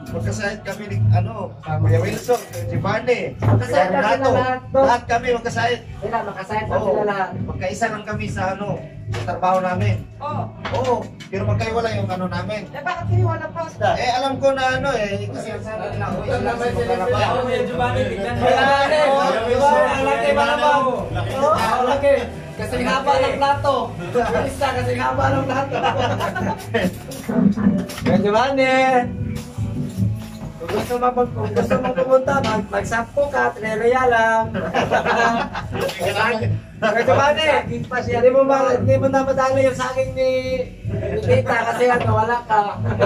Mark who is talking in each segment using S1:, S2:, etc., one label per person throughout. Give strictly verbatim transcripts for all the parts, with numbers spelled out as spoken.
S1: magkasayad kami ni, ano, Kuya Wilson, si Barney.
S2: Magkasayad kami na lahat, no?
S1: Lahat kami magkasayad.
S2: Sila, makasayad kami
S1: Oo,
S2: na lahat.
S1: magkaisa lang kami sa ano, sa trabaho namin.
S3: Oo.
S1: Oo, pero magkaiwala yung ano namin.
S3: Eh, bakit kayo wala pa?
S1: Eh, alam ko na ano eh, kasi ang sabi nila, uy, sila sa maglalaba.
S4: Ako, medyo bani, tignan mo.
S2: Kailangan eh.
S1: Oo,
S2: Ang laki ba naman? Oo, ang laki. Kasing haba ng plato. Isa, kasing haba ng plato. Medyo bani. Kung gusto mo mag kung gusto mo pumunta, mag magsampo ka, tineleya lang. Medyo bani. Hindi mo ma hindi mo na madali yung saging ni ni Tita kasi ano, wala ka.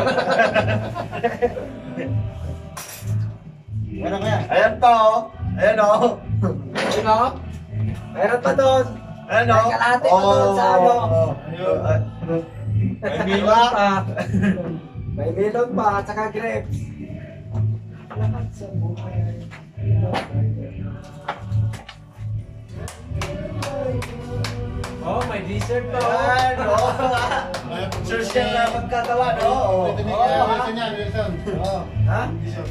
S1: Ano kaya? Ayan pa oh. Ayan oh.
S2: Ano? Meron pa doon.
S1: Ano?
S2: May kalahati pa doon sa ano.
S1: May milon
S2: pa. May milon pa at saka grapes. Lahat sa buhay.
S4: Oh, may dessert pa.
S1: Ayan oh. Social na magkatawa no? Oo. Oo. Ha?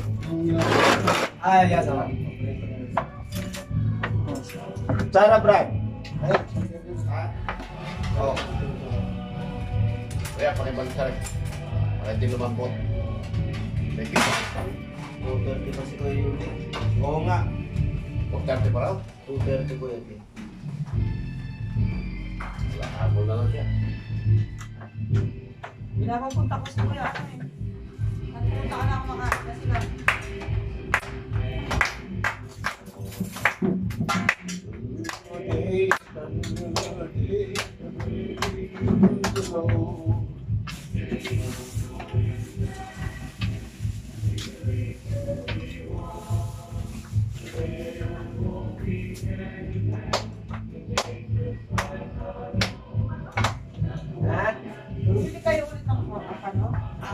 S2: Ay, yan naman.
S1: Sarap, Brad. Oo. Kaya pakibalik sarap. Para hindi lumambot. Thank you. two thirty pa si Kuya Yuli. Oo nga. two thirty pa raw? two thirty po yun. Wala, habol na lang siya.
S3: Pinapapunta ko sa kuya ako eh. Nagpunta ka na ako makain na sila. Hindi kayo ulit ng ano?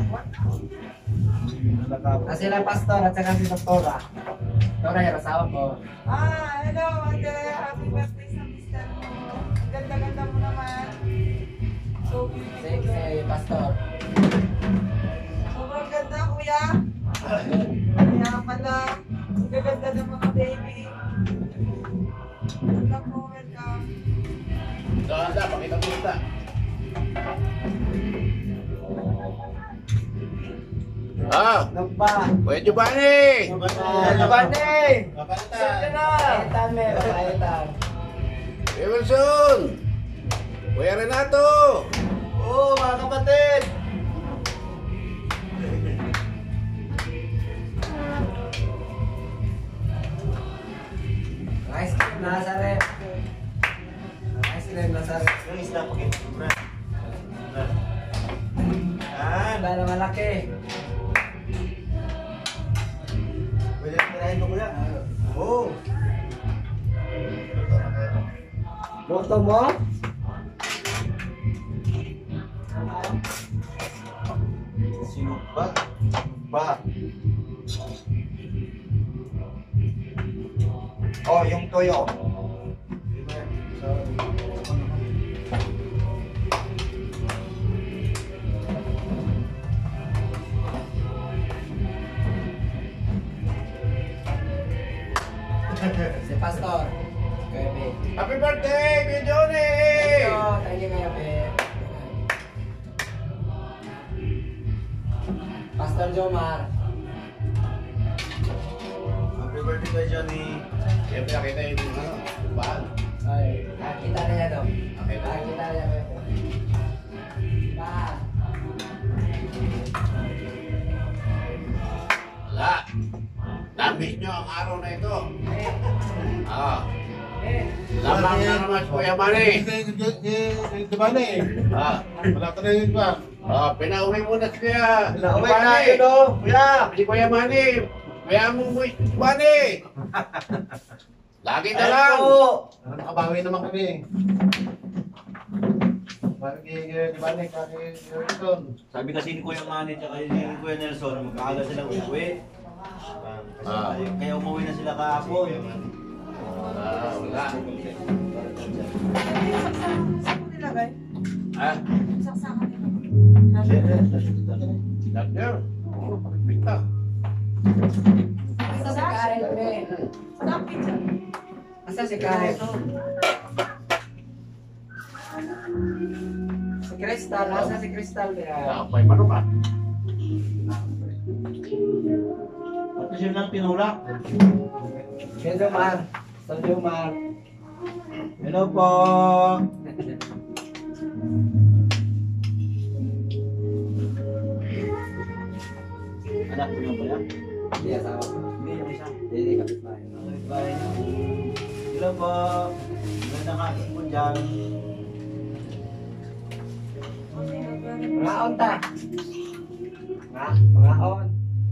S2: Kasi sila pastor at saka si doktora. Doktora yung asawa ko.
S3: Ah, hello ate. Happy birthday sa mister mo. Ang ganda-ganda mo naman. So
S2: Si,
S3: beautiful.
S2: si pastor.
S3: Sobrang ganda kuya. Kaya pala. Ang gaganda ng mga baby. Welcome po, welcome.
S1: Ganda, pakita mo ito. Ah,
S2: Ano pa?
S1: Kuya Giovanni!
S2: Ano ba ni?
S1: Papaitan!
S2: Papaitan me, papaitan.
S1: Kuya Wilson! Kuya Renato! Oo, mga kapatid!
S2: Ice cream nasa rep. Ice cream nasa rep.
S1: Yung isla po kayo.
S2: Ah, dahil malaki.
S1: Pwede kinain mo kuya? Oo.
S2: Luto mo?
S1: Sinok ba? Ba? Oh, yung toyo.
S2: Si pastor. Kuya Be.
S1: Happy birthday, Kuya Dionie!
S2: Thank you, thank you Kuya Be. Pastor Jomar.
S1: Happy birthday, Kuya Dionie! Kaya pinakita yung ano, bahan.
S2: Ay, nakita na niya to.
S1: Okay na.
S2: Nakita na niya Kuya Be. Pa.
S1: Wala. Namiss nyo ang araw na ito. Ah. Lamang na naman si Kuya Manny.
S5: Diba na eh?
S1: Ah.
S5: Wala ka na yun ba?
S1: Ah, pinauwi muna si Kuya.
S2: Pinauwi
S1: Manny.
S2: na yun, oh.
S1: Kuya, si Kuya Manny. Kuya mo mo si Manny. Lagi na lang.
S5: Nakabawi naman kami eh. Parang kay Diba na eh, kay Nelson.
S6: Sabi kasi ni Kuya Manny at ni Kuya Nelson, magkaaga silang uuwi.
S1: Ah.
S6: Kaya umuwi na sila kahapon.
S1: Ah, wala.
S3: Saan mo nilagay?
S1: Ah,
S3: Saksama nilagay.
S1: doctor. Oh, pakipita.
S2: Asa si Karen, be?
S3: Sarap pizza.
S2: Asa si Karen? Si Crystal, asa si Crystal, be?
S1: Kapay manok ah.
S6: Pati siya lang tinulak.
S2: Hello, Mar. Hello, Mar.
S6: Hello po. Anak mo yung pala?
S2: Hindi, asawa ko.
S6: Hindi, yung isa.
S2: Hindi, kapit bahay.
S6: Bye. Hello po. Magandang hapon po dyan.
S2: Mga on ta. Mga, mga on.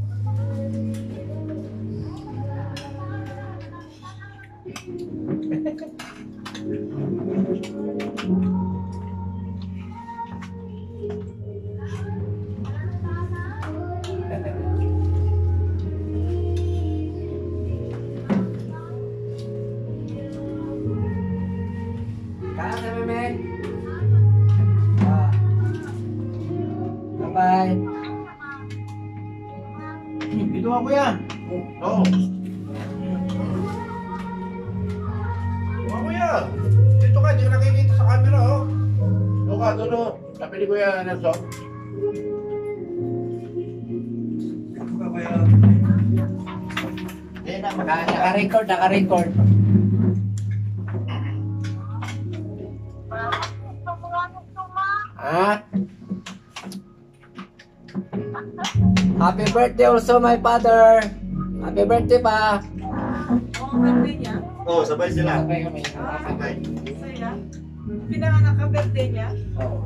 S2: Kaya sa meme. Ah. Bye-bye.
S6: Dito ako yan.
S1: Oo. Ako yan. Dito ka, di ka nakikita sa camera oh. Doon ka, doon oh. Sabi ni Kuya Nelson.
S6: Ako ka kuya.
S1: Hindi na,
S2: Naka, naka-record, naka-record. Ah? Happy birthday also my father. Happy birthday pa.
S3: Oh, birthday niya.
S6: Oo, oh, sabay sila.
S2: Sabay kami.
S6: Sabay.
S3: Saya. Pinanganak ka birthday niya.
S2: Oo.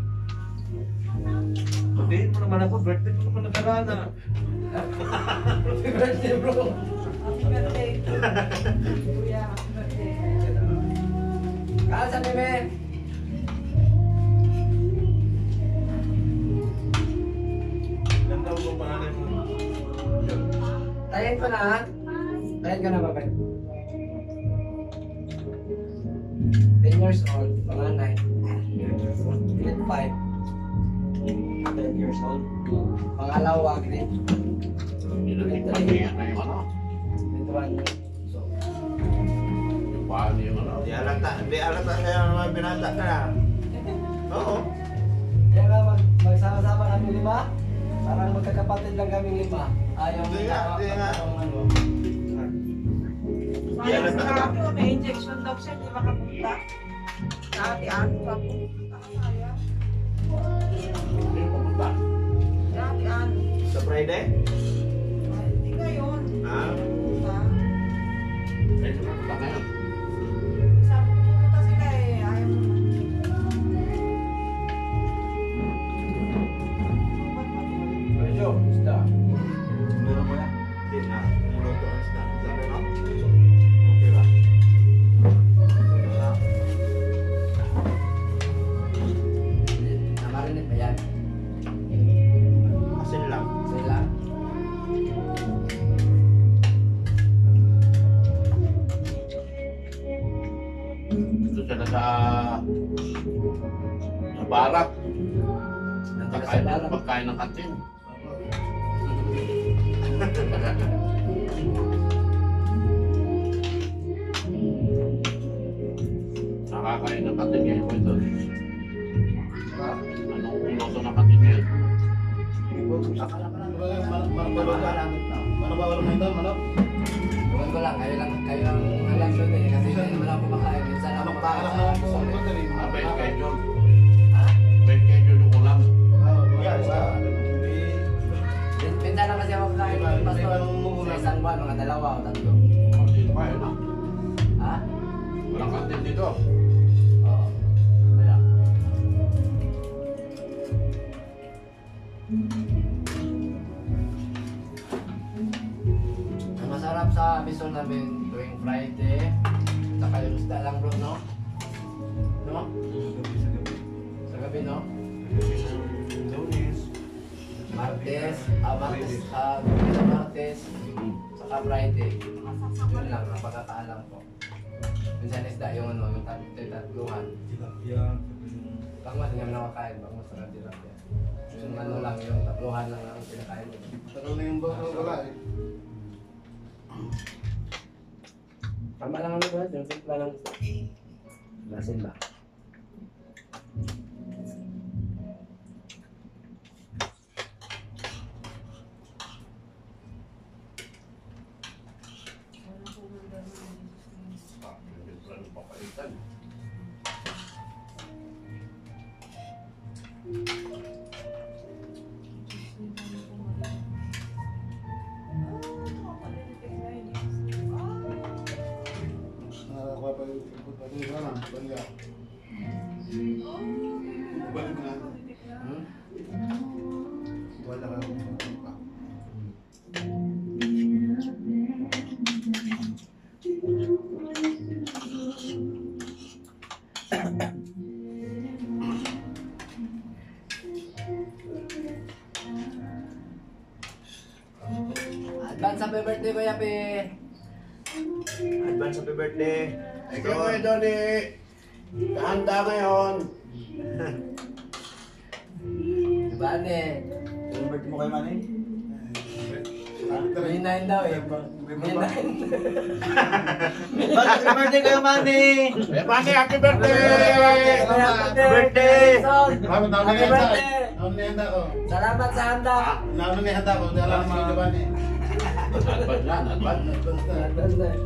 S6: Sabihin mo naman ako, birthday ko naman nakaraan na.
S2: Happy birthday bro.
S3: Happy birthday. Kuya, happy birthday.
S2: Kaan sa bebe?
S6: Ilan taon ko pangalan mo?
S2: Tayin ko na ha. Tayin ko na ba ba? ten years old. Panganay. Grade five.
S6: ten years old.
S2: Pangalawa grade.
S1: Nilalit pa niya na yung ano.
S2: Grade one. So,
S1: Yung paano yung ano.
S6: Di alata, di alata sa'yo naman binata ka na. Oo.
S2: kaya nga mag, magsama-sama kami lima. Parang magkakapatid lang kami lima. Ayaw
S6: Di nga, di nga.
S2: ano.
S3: Sayang sa ate ko, may injection daw siya, hindi makapunta. Sa ate ate pa po. Sayang.
S1: Hindi yung pupunta.
S3: Sa ate ate.
S6: Sa Friday?
S3: Ay, hindi ngayon.
S6: Ah.
S3: Pupunta.
S1: Hindi yung pupunta ngayon.
S3: Sabi ko pupunta sila eh. Ayaw mo.
S2: Medyo, basta.
S6: Meron mo yan? Hindi na. Niluto ang snack. Sabi no? Okay ba? Okay ba?
S2: Namarinit ba yan?
S6: Asin lang.
S2: Sila.
S1: Ito sila sa... sa barak. Pagkain, pagkain ng kantin. Nakakain ng kantin ngayon po ito. Anong ulo ng kantin ngayon?
S5: Manok ba wala mo ito? Manok?
S2: Bukan ko lang, kayo lang, kayo lang alam doon eh. Kasi hindi naman ako kumakain. Minsan ako kumakain
S5: Alam
S2: sa
S5: mo kung
S2: gusto
S5: ano
S2: eh.
S5: ito
S1: Ah, may schedule.
S2: Ha?
S1: May schedule yung ulam.
S2: Minsan lang kasi ako kakain ng pastor. Sa isang buwan, mga dalawa o tatlo.
S1: Dito kayo na.
S2: Ha?
S1: Walang kantin dito.
S2: Oo. Wala. Ang masarap sa miso namin tuwing Friday. Saka yung isda lang bro, no? No? Sa gabi, no? Martes, ah, Martes, ah, sa Martes, saka Friday. Yun lang, ang pagkakaalam ko. Minsan isda yung ano, yung tat- yung tatluhan. Pag mas hindi naman nakakain, pag mas sarap tilapia. Yung ano lang lang yung tatluhan lang ang pinakain mo.
S5: Tagal na yung baka wala eh.
S2: Tama lang ano ba? Yung simple lang. Lasin ba?
S1: Papaitan.
S5: Nakakuha pa yung input pa rin. Wala na, baliya. Balik na.
S2: Hmm?
S5: Wala ka kung pa.
S2: Advance happy birthday Kuya Pe!
S6: Advance happy birthday.
S1: Ikaw ay Dionie. Kahanda ngayon.
S2: Diba ne?
S6: Yung birthday mo kayo, Manny?
S2: May nine daw eh. May nine.
S6: Happy birthday kayo, Manny!
S1: Eh, Manny, happy birthday!
S6: Happy birthday!
S5: Maraming naman
S2: Happy
S5: na handa.
S2: birthday!
S5: Naman na handa ko.
S2: Salamat sa handa!
S5: Naman na handa ko. Hindi alam si Japan eh.
S1: Advance yan, advance.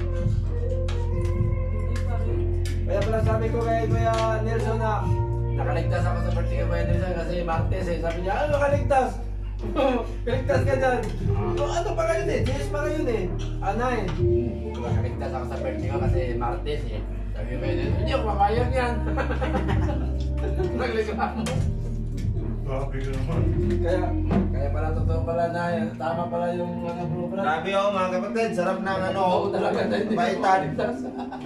S4: Kaya pala sabi ko kay Kuya Nelson na
S2: Nakaligtas ako sa birthday ko Kuya Nelson kasi Martes eh. Sabi niya, ano nakaligtas? Kaligtas ka dyan. Oh, ano pa kayo eh? James pa kayo eh. Ah, nine. Nakaligtas ako sa birthday ko kasi Martes eh. Sabi ko Kuya Nelson, hindi ako mapayag yan. Nagligaw mo.
S6: Grabe ka naman.
S2: Kaya, kaya pala totoo pala na yan. Tama pala yung mga program.
S6: Grabe ako mga kapatid, sarap ng ano,
S2: Oo, talaga tayo hindi
S6: papaitan.
S2: makaligtas.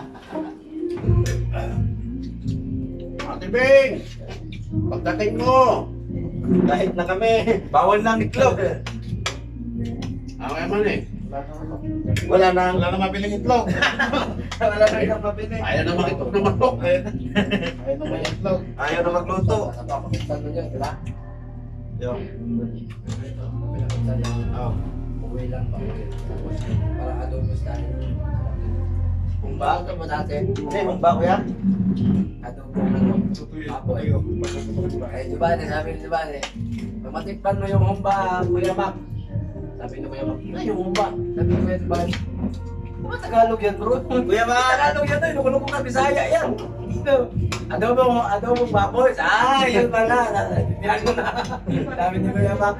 S1: Ate Bing! Pagdating mo!
S6: Kahit na kami, bawal ng itlog.
S1: Ang eman eh.
S6: Wala nang,
S5: Wala na mabiling itlog.
S6: wala nang itlog mapili.
S1: Ayaw na makitok na manok.
S5: Ayaw na may itlog.
S6: Ayaw na magluto.
S2: Sa papakistan mo dyan, diba?
S6: Yung,
S2: Pinakistan niya.
S6: oh.
S2: Uwi lang pa uwi. Tapos, para adobo style.
S6: Humba?
S2: Bago mo natin.
S6: Hindi, humba ko yan.
S2: Adobo ano. Apoy. Eh, diba, sabi ni diba, eh. Pag matikpan mo yung humba, Kuya Mac. Sabi ni Kuya Mac, na yung humba. Sabi ni Kuya diba, diba Tagalog yan bro?
S6: Kuya Mac!
S2: Tagalog yan eh, lukuloko ka, Bisaya yan. Adobo mo, adobo baboy. Ah, yun pala. Yan ko na. Sabi ni Kuya Mac.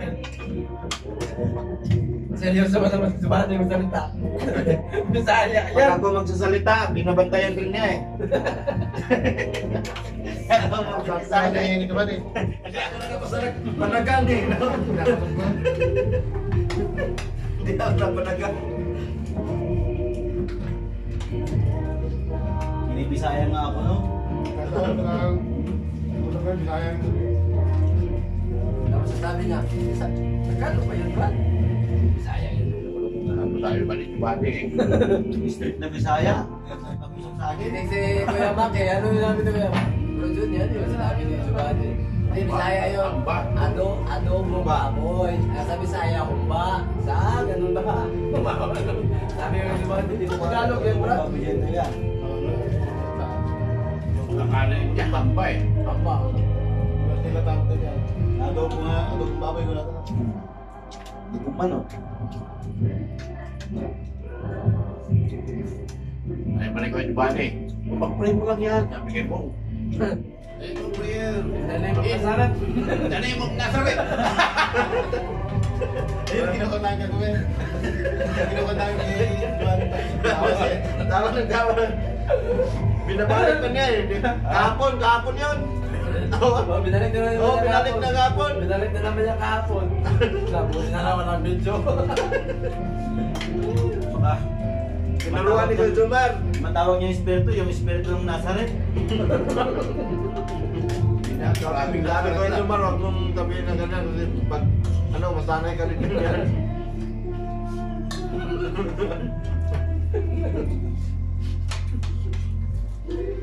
S2: Seryoso ba naman si Bani yung salita? Bisaya
S6: Pag
S2: yan.
S6: ako magsasalita, binabantayan din niya eh. Ako
S5: Sana
S6: magsasalita.
S5: yun ito ba eh.
S6: Panagan eh. no? Hindi ako na panagan. Binibisaya nga ako, no?
S5: Kaya ito lang. Ito lang, binayang ito eh.
S2: Tapos sabi niya, Tagalog ba yun ba? Bisaya yun.
S1: Ano tayo balik balik.
S6: Street na Bisaya. Pag-usap sa akin.
S2: Kinig si Kuya Mac eh, ano yung sabi ni Kuya Mac? Bro Jun yan, yung sinabi ni Subani. Ay, Bisaya yun. Ado, adobo baboy. Ah, sa Bisaya, humba. Sa, ganun ba? Sabi yung Subani, dito Tagalog yan, bro.
S6: Babigyan na yan.
S1: Nakanin niya pamba eh.
S2: Pamba.
S5: Wala sila tawag na yan. Adobo nga, adobo baboy wala ka na.
S6: Hindi ko man, oh.
S1: Ay, balik ko yung Bani.
S6: Pag-pray mo lang yan.
S1: Sabi mo. Eh, ito prayer.
S2: Nanay mo kasarat.
S1: Nanay mo nasarit.
S5: Ayun, kinukuntaan ka ko eh. Kinukuntaan ka eh. Tawas eh.
S6: Tawag ng tawag. Binabalik pa niya eh. Kahapon, kahapon yun.
S2: Oh, binalik na naman
S6: Oo,
S2: niya
S6: binalik na kahapon.
S2: Binalik na naman niya kahapon. Nabuti na naman ang video.
S6: Baka, tinuruan ni Kuya Jomar. Matawag niya yung espiritu, yung espiritu ng Nazaret. Sabi ko Kuya Jomar, huwag mong sabihin na ganyan. Kasi pag, ano, masanay ka rin ganyan.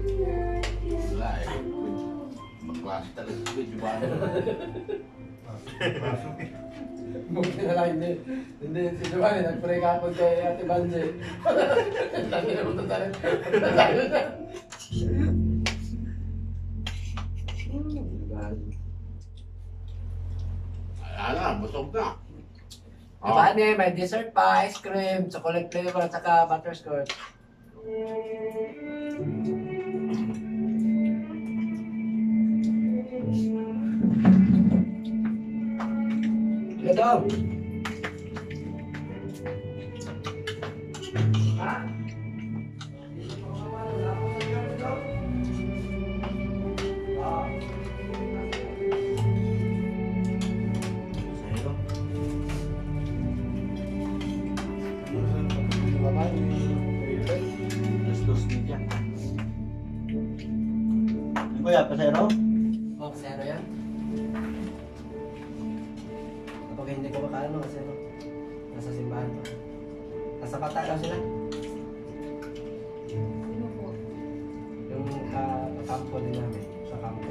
S1: Wala eh. Magklase talaga si Bani.
S2: Buti na lang hindi. Hindi si Giovanni, nag-pray kapag kay Ate Banje. Lagi na mo tatalin.
S1: Ayan na, busog na.
S2: Giovanni, may dessert pa, ice cream, chocolate flavor, at saka butterscotch. Ito. Ha?
S6: Kuya, pasero?
S2: Oh, zero yan. Kapag hindi ko makaano ano, kasi ano, nasa simbahan pa. Nasa Patagaw sila.
S3: Sino po?
S2: Yung ka kampo din namin, sa kampo.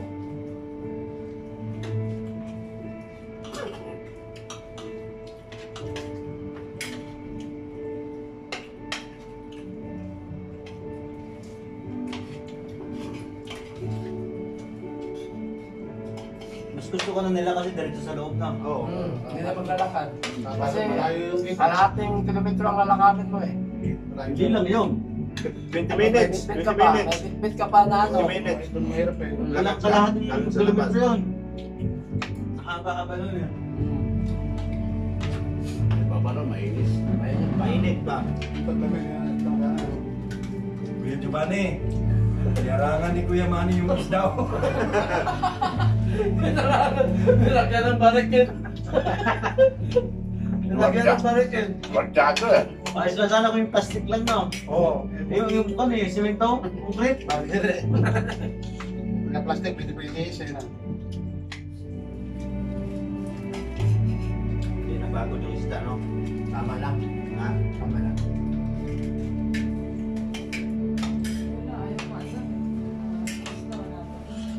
S6: Mas gusto ko na nila kasi diretso sa loob na.
S5: Oo.
S2: Hmm, hindi na maglalakad. Kasi
S5: Malayo yung kita.
S2: kalahating kilometro ang lalakadin mo eh.
S6: Hindi lang yun.
S5: twenty minutes.
S2: May bitbit
S5: twenty
S2: ka pa,
S5: minutes.
S2: may bitbit ka pa na ano.
S5: twenty minutes. Doon mahirap eh.
S6: Kalak kalahati
S5: Lalo
S6: yung
S5: sa labas.
S6: kilometro yun. Nakakaba nun yun.
S1: Iba ba na, mainis.
S2: Ayun.
S6: Mainit pa.
S4: Kuya Giovanni, yarangan ni Kuya Manny yung mas daw.
S2: Nilagyan ng barikin. Nilagyan ng barikin.
S1: Bardago eh.
S6: Ayos na sana ko yung plastic lang na.
S4: Oo.
S6: Yung yung kan eh, simento, concrete.
S5: Na plastic, pwede-pwede siya na.
S6: Hindi na bago yung isda, no?
S2: Tama lang.
S6: Ha?
S2: Tama lang.
S3: Wala, ayaw mo asa. Basta wala pa.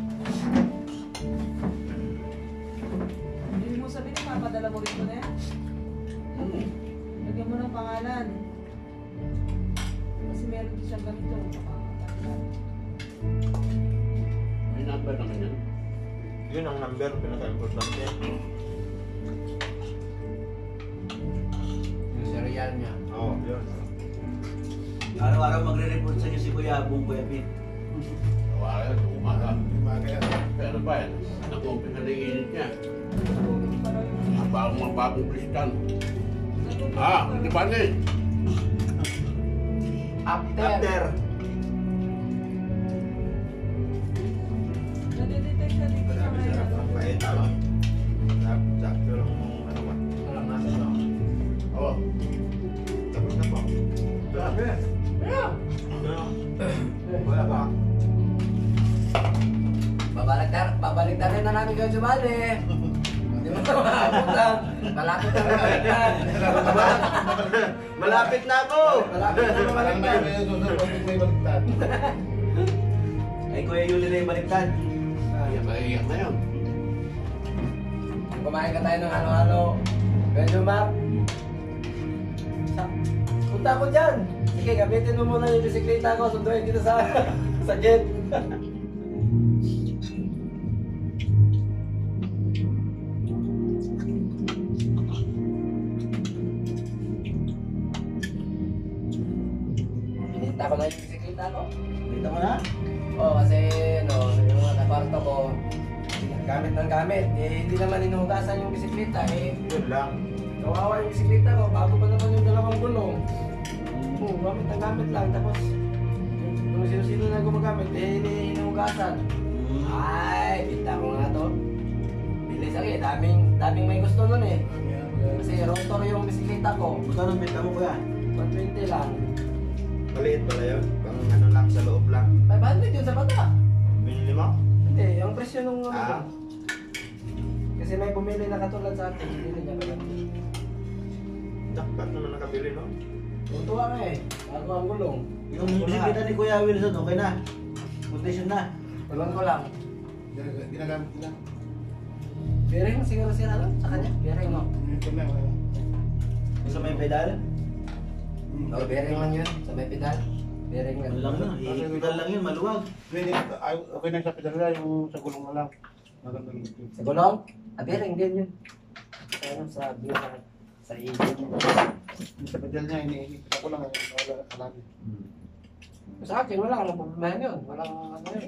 S3: Hindi mo sabihin, mapadala mo rito na yan.
S2: Hmm.
S3: Lagyan mo ng pangalan. Kasi meron din siyang ganito. Pangalan.
S1: May number naman yan.
S6: Yun ang number, pinaka-importante.
S2: Yung cereal niya.
S6: Oo, yun. Araw-araw magre-report sa inyo si Kuya Abong, Kuya Pete.
S1: Wala yan, umaga.
S5: Umaga.
S1: Pero ba yan? Nag-umpisa na yung init niya.
S3: Natutulog pa raw yung-
S1: Ang bagong mga bagong Kristan.
S3: Natutulog
S1: Ah,
S3: pa raw.
S1: di ba ni?
S2: After.
S6: After.
S3: Nadidetect na dito sa ngayon.
S6: Pahit, ano? Sakto lang yung ano ba?
S2: Walang nasa no?
S1: Oo.
S6: Tapos na po.
S1: Sabi.
S2: Yeah.
S6: Wala pa.
S2: Babalik na, babalik na rin na namin kayo Giovanni. Hindi mo na makapunta. Malapit na babalikan.
S6: Malapit na ako!
S2: Malapit na
S5: Parang
S2: babalikan.
S5: may may susunod, pag may baliktad.
S6: Ay, Kuya Yuli na yung baliktad.
S1: Iyak na iyak na yun.
S2: Kumain ka tayo ng halo-halo. Medyo map. Sa- Punta ko dyan. Sige, gamitin mo muna yung bisikleta ko. Sunduin kita sa sa gate. Pinita ko na yung bisikleta ko.
S6: Dito mo na?
S2: Oo, kasi no, yung mga kaparto ko, gamit ng gamit. Eh, hindi naman inuhugasan yung bisikleta. Eh,
S6: Yun lang.
S2: kawawa yung bisikleta ko. Bago pa naman yung dalawang gulong. Oo, gamit ng gamit lang. Tapos, yung kung sino-sino na gumagamit, eh, hindi inuhugasan. Ay, pinta ko nga to. Bilis ako eh. Daming, daming may gusto nun eh. Kasi rotor yung bisikleta ko.
S6: Magkano ang benta mo, Kuya?
S2: one twenty lang.
S6: Maliit pala yun. Pang ano lang, sa loob lang.
S2: five hundred yun sa bata.
S6: Binili mo?
S2: Hindi, ang presyo nung ano
S6: Ah.
S2: ko. Kasi may bumili na katulad sa atin, hindi niya pala.
S6: Dapat naman nakabili, no?
S2: Tuntua ka eh, bago ang gulong.
S6: Yung bisikleta ni Kuya Wilson, okay na. Condition na.
S2: Tulong ko lang.
S5: Ginagamit nila.
S2: Bearing siguro sira doon sa kanya. Bearing mo.
S5: Ito na. wala.
S6: Sa may pedal?
S2: Oh, bearing lang yun. Sa may pedal. Bearing lang.
S6: Ano lang yun, eh, pedal lang yun, maluwag.
S5: Pwede, ay, okay na sa pedal na, yung sa gulong na lang. Maganda yung ito.
S2: Sa gulong? Ah, bearing din yun. Kaya sa bearing. Sa igil.
S5: Yung sa pedal niya, iniikita ko lang. Wala alam.
S2: Sa akin, wala ka lang problema yun. Walang ano yun.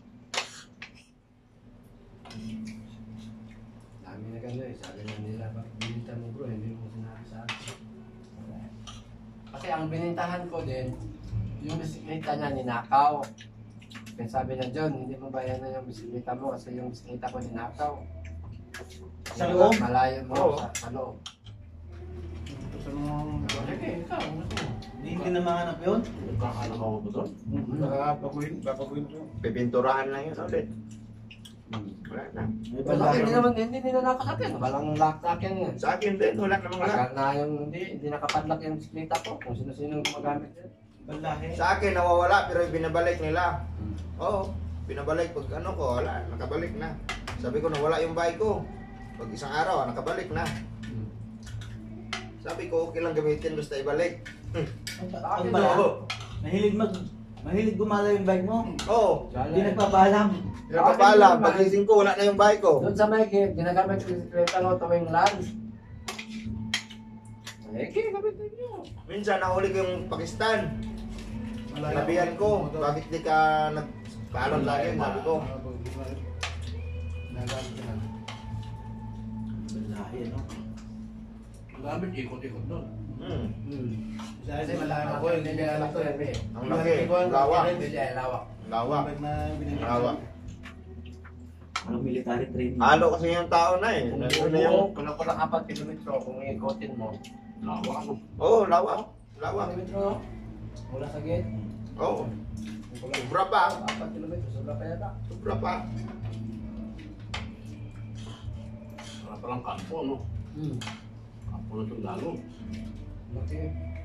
S2: Dami na gano'n eh. Sabi na nila, bakit bininta mo bro? Hindi mo sinabi sa akin. Kasi ang binintahan ko din, yung bisikleta niya ninakaw. Kaya sabi na John, hindi mo bayan na yung bisikleta mo kasi yung bisikleta ko ninakaw.
S6: Sa loob?
S2: Malayo mo
S1: Oo.
S2: sa, sa loob.
S5: Ito sa mga...
S2: Sige, ikaw, ano to?
S6: Hindi hindi na mahanap yun.
S1: Nagkakalang ako ba doon?
S5: Babaguhin, babaguhin ko.
S1: Pipinturahan lang yun ulit. Wala na.
S6: May
S2: Wala,
S6: balahe.
S2: hindi naman, hindi nila nakasakyan. Walang lock sa akin yan.
S1: Sa akin din, wala namang lahat.
S2: Tagal na yung hindi, hindi nakapadlock yung bisikleta ko. Kung sino-sino yung gumagamit yun.
S6: Balahe.
S1: Sa akin, nawawala, pero binabalik nila. Oo, binabalik. Pag ano ko, wala, nakabalik na. Sabi ko, nawala yung bike ko. Pag isang araw, nakabalik na. Sabi ko, okay lang gamitin, basta ibalik.
S6: Ang bala. Mahilig mag... Mahilig gumala yung bike mo.
S1: Oo,
S6: Hindi nagpapaalam.
S1: pinapapaalam. Pagising ko, wala na yung bike ko.
S2: Doon sa may gate, ginagamit yung bisikleta ko tuwing lunch. Eh, kaya gamitin nyo.
S1: Minsan, nahuli ko yung Pakistan. Nabihan ko, bakit di ka nagpaalam sa akin, sabi ko.
S5: Nagamit ka na.
S6: Balahe, no?
S4: Gamit, ikot-ikot doon.
S1: Hmm,
S2: Kasi malaman ako, hindi nila alam to eh.
S1: ang laki, ang lawak.
S2: Hindi ay lawak.
S1: Ang lawak,
S5: na binili.
S1: ang lawak.
S6: Anong military training?
S1: Halo kasi yung tao na eh.
S2: Kung
S1: Nandun na yung...
S2: kung kulang apat kilometro, kung ikotin mo,
S4: Lawak ako.
S1: Oo, oh, lawak. Lawak.
S2: kilometro, no? Mula sa gate,
S1: Oo,
S2: kung kulang
S1: sobra pa.
S2: apat kilometro, sobra pa yata.
S1: Sobra pa.
S4: Para palang kampo, no?
S2: Hmm.
S4: Kampo na sundalo.
S2: Laki.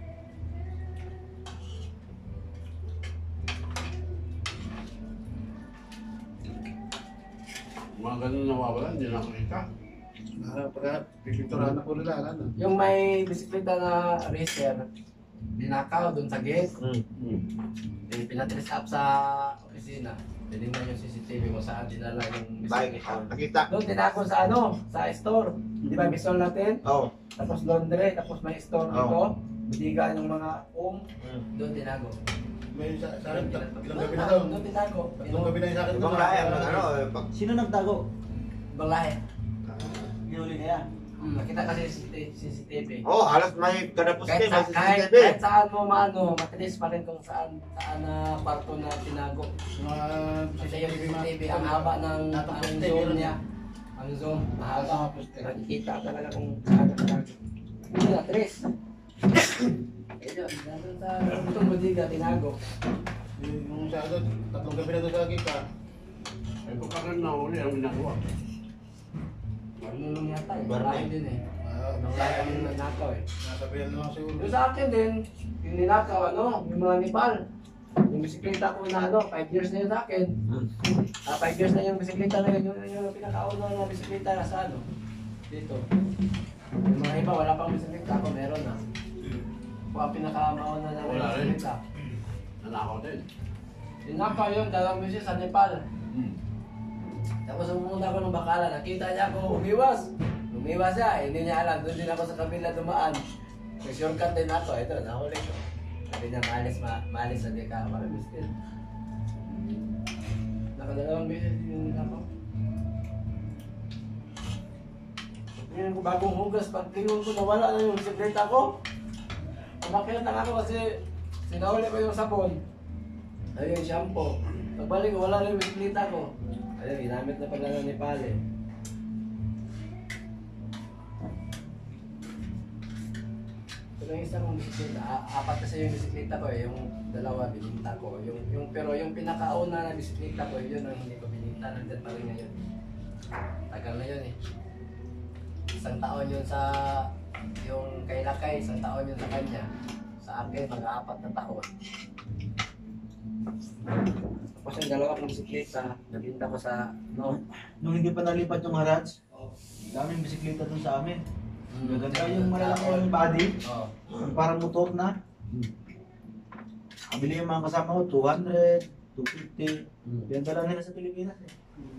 S4: Mga ganun nawawala, hindi na nakita.
S5: Ah, pagka pipinturahan ako nila, ano?
S2: Yung may bisikleta na racer, dinakaw doon sa gate,
S1: Hmm.
S2: eh, pinatrace up sa opisina. Tinignan yung C C T V kung saan dinala yung
S1: Bike,
S2: bisikleta.
S1: nakita.
S2: Doon dinako sa ano, sa store. Di ba, Bisol natin?
S1: Oo.
S2: Tapos laundry, tapos may store dito. Bidigan yung mga um,
S1: Hmm.
S2: doon tinago.
S5: May sa sa akin, tat- ilang gabi na
S2: Ah,
S5: daw.
S2: Doon tinago.
S5: Tatlong gabi na yung sa akin.
S1: Ibang lahi, ang ano, eh, pag...
S6: Sino nagtago?
S2: Ibang lahi.
S6: Hinuli niya.
S2: Hmm, nakita kasi C C T V.
S1: Oo, oh, halos may kadapos
S2: Kahit,
S1: din,
S2: sa,
S1: may
S2: kahit,
S1: C C T V.
S2: kahit saan mo maano, matinis pa rin kung saan, saan na kwarto na tinago.
S5: Mga
S2: Kasi yung C C T V, ang haba ng ang zoom niya. Ang zoom, mahaba. Nakikita talaga kung saan na tinago. Hindi na, tres. Eh yun, nandun sa itong budiga, tinago.
S5: yung sa akin, tatlong gabi na doon sa akin ka.
S4: Ay, pagkakan na uli ang ginagawa.
S2: Marunong yata eh,
S1: Barney.
S2: malayo din eh.
S5: Ah,
S2: Nang layo ang nanakaw eh.
S5: nasabihan na lang siguro.
S2: Yung sa akin din, yung ninakaw, ano, yung mga Nepal. Yung bisikleta ko na ano, five years na yun sa akin. Ah, five years na yung bisikleta na yun, yun yung pinakauna na bisikleta na sa ano, dito. Yung mga iba, wala pang bisikleta ako, meron na. Kung ang pinakamauna na
S4: Wala rin.
S2: bisikleta.
S4: Nanakaw din.
S2: Ninakaw yun, dalawang beses sa Nepal.
S4: Hmm.
S2: Tapos pumunta ako ng Bacala, nakita niya ako umiwas. Umiwas siya, eh, hindi niya alam, doon din ako sa kabila dumaan. Nag-shortcut din ako, ito, nahuli ko. Sabi niya, maalis, ma maalis, hindi ka, maalis din. Nakadalawang beses din ako. Ngayon ko bagong hugas, pag tingin ko nawala na yung sikleta ko. Umakyat lang ako kasi sinahuli ko yung sabon. Ayun yung shampoo. Pagbalik ko, wala na yung bisikleta ko. Ayun, ginamit na pala ng Nepal eh. Ito lang isa kong bisikleta. A- Apat kasi yung bisikleta ko eh. Yung dalawa bininta ko. Yung, yung, pero yung pinakauna na bisikleta ko, yun ang hindi ko bininta. Nandyan pa rin ngayon. Tagal na yun eh. Isang taon yun sa yung kay Lakay, isang taon yun sa kanya. Sa akin, mag-aapat na taon. Tapos yung dalawa kong bisikleta, nabinta ko sa, no,
S6: Nung hindi pa nalipat yung haraj,
S2: o
S5: Daming bisikleta dun sa amin. Gaganda yung malalaki yung body.
S2: Oo.
S5: Parang motor na. Kabili yung mga kasama ko, two hundred, two fifty. Yan lang nila sa Pilipinas eh.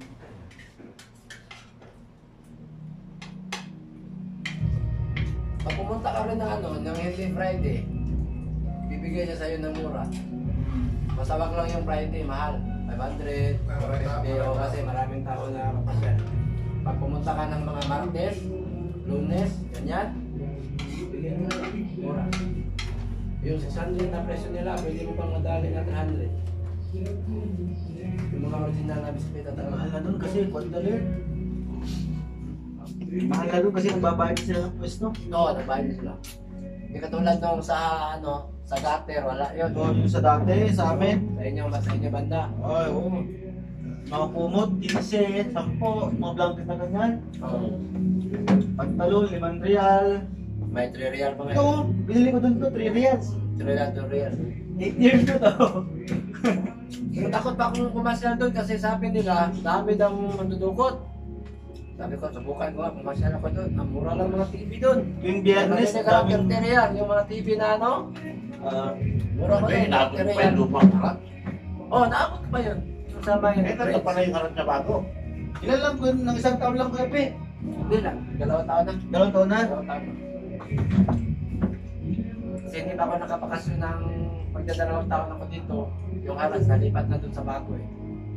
S2: Pag pumunta ka rin ng ano, ng Healthy Friday, bibigay niya sa'yo ng mura. Masawag lang yung Friday, mahal. five hundred, four fifty, o kasi maraming tao na kapasyan. Pag pumunta ka ng mga Martes, Lunes, ganyan, bibigay mo ng mura. Yung six hundred na presyo nila, pwede mo pang madali na three hundred. Yung mga original na bisikleta
S5: Mahal
S2: talaga.
S5: na dun kasi, kwantali. Mahal na dun kasi nagbabayad sila ng pwesto.
S2: Oo, nagbayad sila. Hindi katulad nung sa, ano, sa gutter, wala yun.
S5: Ito yung sa dati, sa amin.
S2: Sa inyo, sa inyo banda.
S5: Ay, oo. Mga kumot, tiniset, sampo, mga blanket na ganyan.
S2: Oo.
S5: Pantalon, limang real.
S2: May three real pa
S5: Ito,
S2: ngayon.
S5: binili ko dun to, three reals.
S2: three real, two real.
S5: eight years na to.
S2: Pero takot pa akong pumasyal doon kasi sabi nila, dami daw mandudukot. Sabi ko, subukan ko, pumasyal ako doon. Ang mura lang mga T V doon.
S5: Yung biyernes,
S2: Kasi ka
S5: daming...
S2: thirty real, yung mga T V na ano.
S5: Ah,
S2: Mura ko doon, thirty real. Oo, naabot ko pa yun. Yung sama yun.
S1: Eh, ito pala yung karat na bago.
S5: ilan lang ko, ng isang taon lang ko, Epe.
S2: Hindi lang, dalawang taon na.
S5: Dalawang taon na.
S2: Dalawang taon na. Kasi hindi pa ako nakapakasyon ng pagdadalawang taon ako dito. Yung haras, nalipat na doon sa bago eh.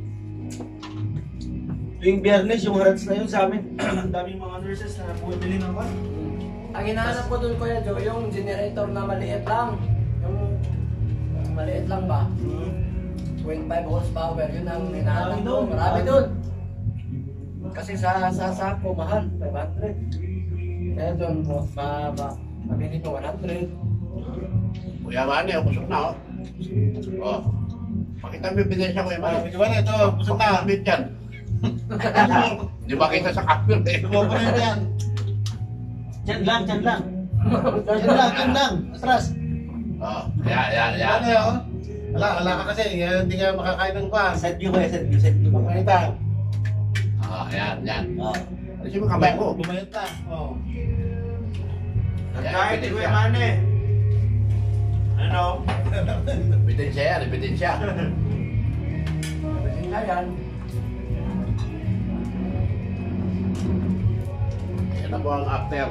S5: Yung biyernes, yung harats na yun sa amin. Ang daming mga nurses na bumibili ng kwan.
S2: Ang hinahanap ko doon, Kuya Joe, yung generator na maliit lang. Yung, yung maliit lang ba? twenty-five horsepower, yun ang hinahanap ko. Marami doon. Kasi sa sa sako, mahal, five hundred. Kaya doon, ma, ma, mabili ko one hundred.
S1: Kuya Mane, kusok na oh. Oh. Pakita mo yung ebidensya, Kuya Mane.
S5: Kuya Mane, ito, kusok na.
S1: Kapit yan. Di ba kita sa kapit eh?
S5: Bumabalik yan. Diyan lang, diyan lang. Diyan lang, diyan lang. Atras.
S1: Oh, yan, yan, yan.
S5: Ano yun? Wala, wala ka kasi. Hindi ka makakain ng kwan. Set view kayo, set view, set view. Pakita.
S1: Ah, yan, yan.
S5: Oh.
S1: Ano siya mga kamay ko?
S5: Bumayot na. Oh.
S1: Nagkain, Kuya
S5: Mane. Ano?
S1: Ebidensya yan, ebidensya.
S2: Kasi nga yan.
S1: Yan na po ang after.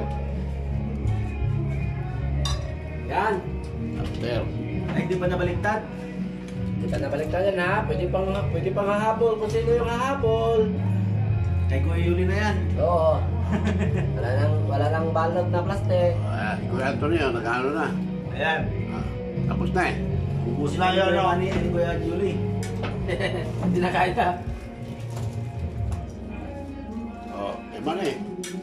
S2: Yan.
S1: After.
S5: Ay, hindi pa nabaliktad.
S2: Hindi ka nabalik ka yan ha. Pwede pang, pwede pang hahabol kung sino yung hahabol.
S5: Kay Kuya Yuli na yan.
S2: Oo. Wala nang, wala nang balot na plastic.
S1: Ah, Kuya Antonio, nag-ano na.
S5: Ayan.
S1: Ah, tapos na eh.
S5: Ubus na yun, no? Ni Kuya Yuli.
S2: Hindi na kaya.
S1: Oh, eh man eh.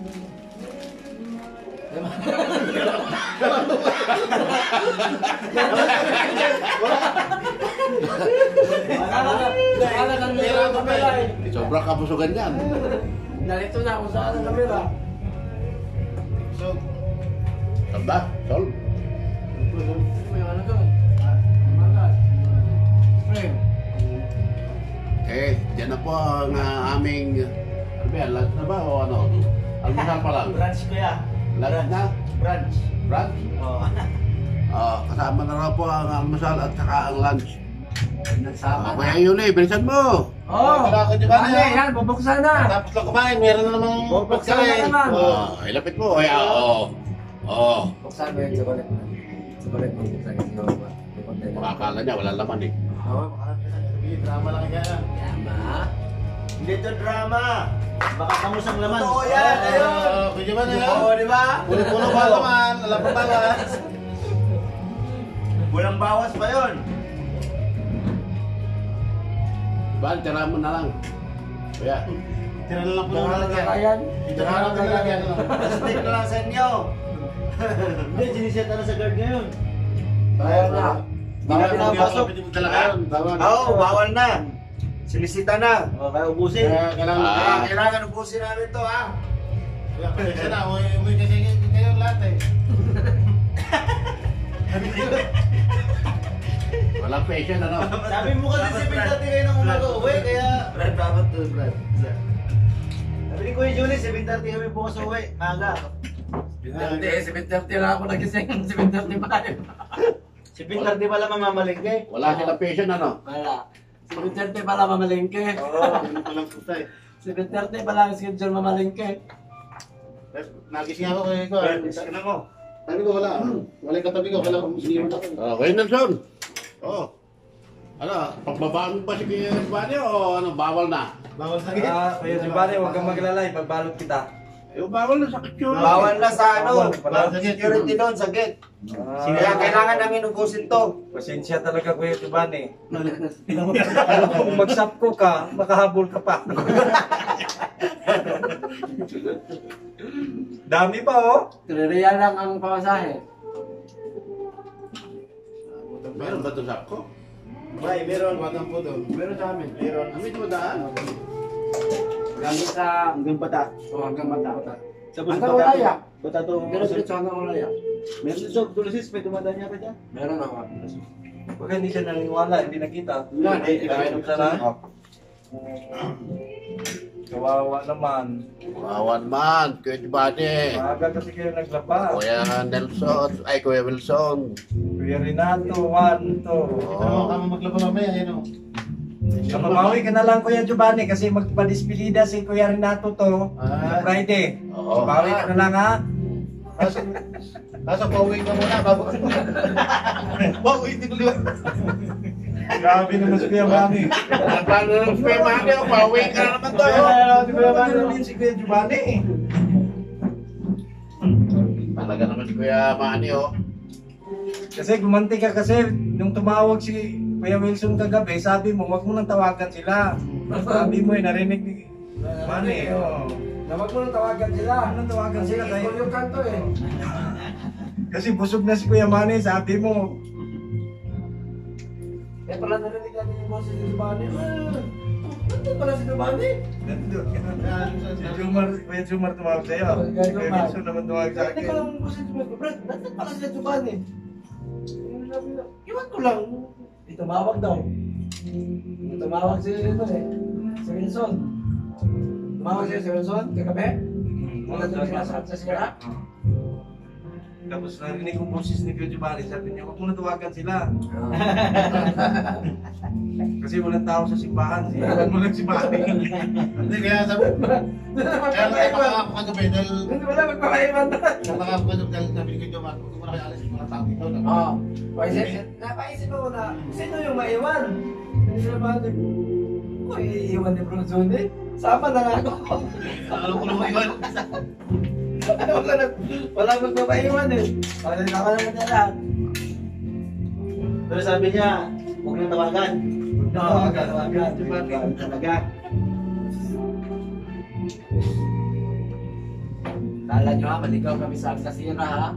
S2: Akala na, akala nang meron ang kamera eh.
S1: Sobrang kabusugan yan.
S2: Nalito na kung saan ang kamera.
S5: So,
S1: Tanda, sol.
S2: May ano doon? Magas. Frame.
S1: Eh, dyan na po ang ah, aming, ano ba yan, lunch na ba o ano? Almusal pa lang.
S5: branch Kuya.
S1: Lunch na?
S5: Branch.
S1: Brunch?
S5: Oh.
S1: Ah, kasama na raw po ang almusal at saka ang lunch.
S2: Nagsama
S1: Ah,
S2: na.
S1: Kuya Yuli, bilisan mo.
S2: Oo.
S5: Wala ko, di ba,
S2: Ano
S5: na?
S2: yan? Bubuksan na.
S5: Tapos lang kumain, meron na namang
S2: Buksan na naman.
S1: Oh, ilapit mo. Ay, ah, oo. Oo.
S2: Buksan mo yung chocolate mo. Chocolate mo. Buksan yung
S1: Makakala niya, wala laman eh.
S5: Oo, drama lang yan.
S2: Yama.
S5: Hindi ito drama. Baka kamus ang laman.
S2: Totoo yan, ayun.
S5: Oo, pwede ba na yan?
S2: Oo, di ba?
S5: Puno-puno ba laman? Alam pa bawas. Walang bawas pa yun.
S1: Bal, tira mo na lang. Kuya.
S5: Tira na lang po
S2: Tira
S5: naman
S2: na
S5: yan.
S2: kakayan.
S5: Tira na lang talaga yan. Plastic na lang sa inyo. Hindi, siniseta na sa guard ngayon.
S2: Bawal na.
S5: Bawal na pasok.
S1: Pwede mo talaga yan. Bawal.
S5: Oo, bawal na. Sinisita na. O, kaya ubusin.
S1: kailangan-
S5: Ah, kailangan ubusin namin to, ha? Kaya pasensya na, umuwi kasi kayo lahat eh.
S1: Walang patient, ano?
S5: Sabi mo kasi si Pin dati kayo nang umaga uwi, kaya... Brad, dapat to, Brad. Sabi ni Kuya Julie, seven thirty kami bukas uwi. Maaga.
S2: Hindi, seven thirty na ako nagising. seven thirty pa kayo.
S5: seven thirty pala mamamalingke.
S1: Wala silang patient ano?
S2: Wala. seven thirty pala mamalingke.
S5: Oo, yun palang puta eh.
S2: seven thirty pala ang schedule mamalingke.
S5: Nagising ako kay ko. Sabi na ko.
S6: Sabi ko wala. Wala yung katabi ko. Wala akong siniwan ako.
S1: Okay, Nelson. Oo. Ano, pagbabaan ba si Kuya Giovanni o ano, bawal na?
S5: Bawal sa git.
S4: Ah, Kuya Giovanni, huwag kang maglala, ipagbalot kita.
S1: Eh, bawal na sakit yun.
S5: Bawal na sa ano.
S4: Bawal
S5: Bawal security doon sa gate.
S4: Ah,
S5: Kaya kailangan namin ubusin to.
S4: pasensya talaga, Kuya Giovanni. Kung magsapko ka, makahabol ka pa. Dami pa, oh.
S2: Tririya lang ang pamasahe.
S1: Meron ba ito sakko?
S5: May, meron. Wadang po doon.
S2: Meron sa amin.
S5: Meron.
S1: Kami dumadaan.
S2: Gamit sa
S5: Hanggang bata.
S2: oh, hanggang mata.
S5: Tapos
S2: Hanggang ulaya.
S5: Bata to.
S2: Meron dito hanggang ulaya.
S5: Meron dito. Tulisis, may dumadaan niya pa dyan.
S2: Meron ako.
S4: Baka hindi siya naniniwala, hindi nakita.
S2: Yan.
S5: Eh,
S4: Kainom siya na. Kawawa naman.
S1: Wawan man, Kuya Giovanni.
S4: Maaga kasi kayo naglaba.
S1: Kuya Nelson, ay Kuya Wilson.
S4: Kuya Renato, one, two.
S1: Oo.
S5: Kama maglaba mamaya, ayun o.
S4: Mabawi ka na lang, Kuya Giovanni, kasi magpadispilida si Kuya Renato to
S5: Ah.
S4: sa Friday.
S1: Oo.
S4: Mabawi ka na lang, ha?
S5: Kaso, kaso pauwi ka muna bago. Pauwi din ulit.
S4: Grabe naman si Kuya Mami.
S1: Paano ng Kuya Mami, pauwi ka na naman to.
S4: Si Kuya Mami naman si Kuya Giovanni.
S1: Talaga naman si Kuya Mani, oh.
S4: Kasi gumanti ka kasi nung tumawag si Kuya Wilson kagabi, sabi mo, wag mo nang tawagan sila. Sabi mo eh, narinig ni Mani. Oh.
S2: Na wag mo nang tawagan sila.
S4: Wag mo nang tawagan
S2: Kasi
S4: sila dahil-
S2: ikaw yung kanto eh.
S4: Kasi busog na si Kuya Mani, sabi mo.
S2: Eh pala narinig natin yung boses ni Giovanni. Ah, ano pala si Giovanni?
S4: Nandun ka na. Si Jumar, Kuya Jumar tumawag sa'yo.
S2: Kuya
S4: Kuya
S2: Jumar.
S4: Wilson naman tumawag sa
S2: Hindi ko
S4: akin.
S2: lang yung boses ni Giovanni. Brad, nandun pala si Giovanni. Yung sabi na, iwan ko lang. Di tumawag daw. Tumawag si ito eh. Si Wilson. Tumawag siya si Wilson kagabi. Wala doon siya sa sira.
S4: Tapos narinig yung boses ni Kuya Giovanni, sabi niya, huwag mo na tawagan sila. Kasi walang tao sa simbahan, siyaran mo lang si Mami.
S5: Hindi, kaya sabi. Kaya nakaka ako kagabi dahil
S2: Hindi wala magpapaiwan na.
S5: nakaka ako kagabi dahil sabi ni Kuya Marco, kung wala kayo alis yung mga tao dito.
S2: Oo. Paisip, napaisip ako na, sino yung maiwan? Hindi sila ba nag... Ako iiwan ni Bro Johnny. Sama na nga ako.
S5: Akala ko lang maiwan.
S2: wala na, wala magpapaiwan eh. Wala na ako naman niya lang.
S5: Pero sabi niya, huwag nang tawagan.
S2: Tawagan, tawagan.
S5: Giovanni, talaga.
S2: Kala nyo ha, maligaw kami sa kasira ha.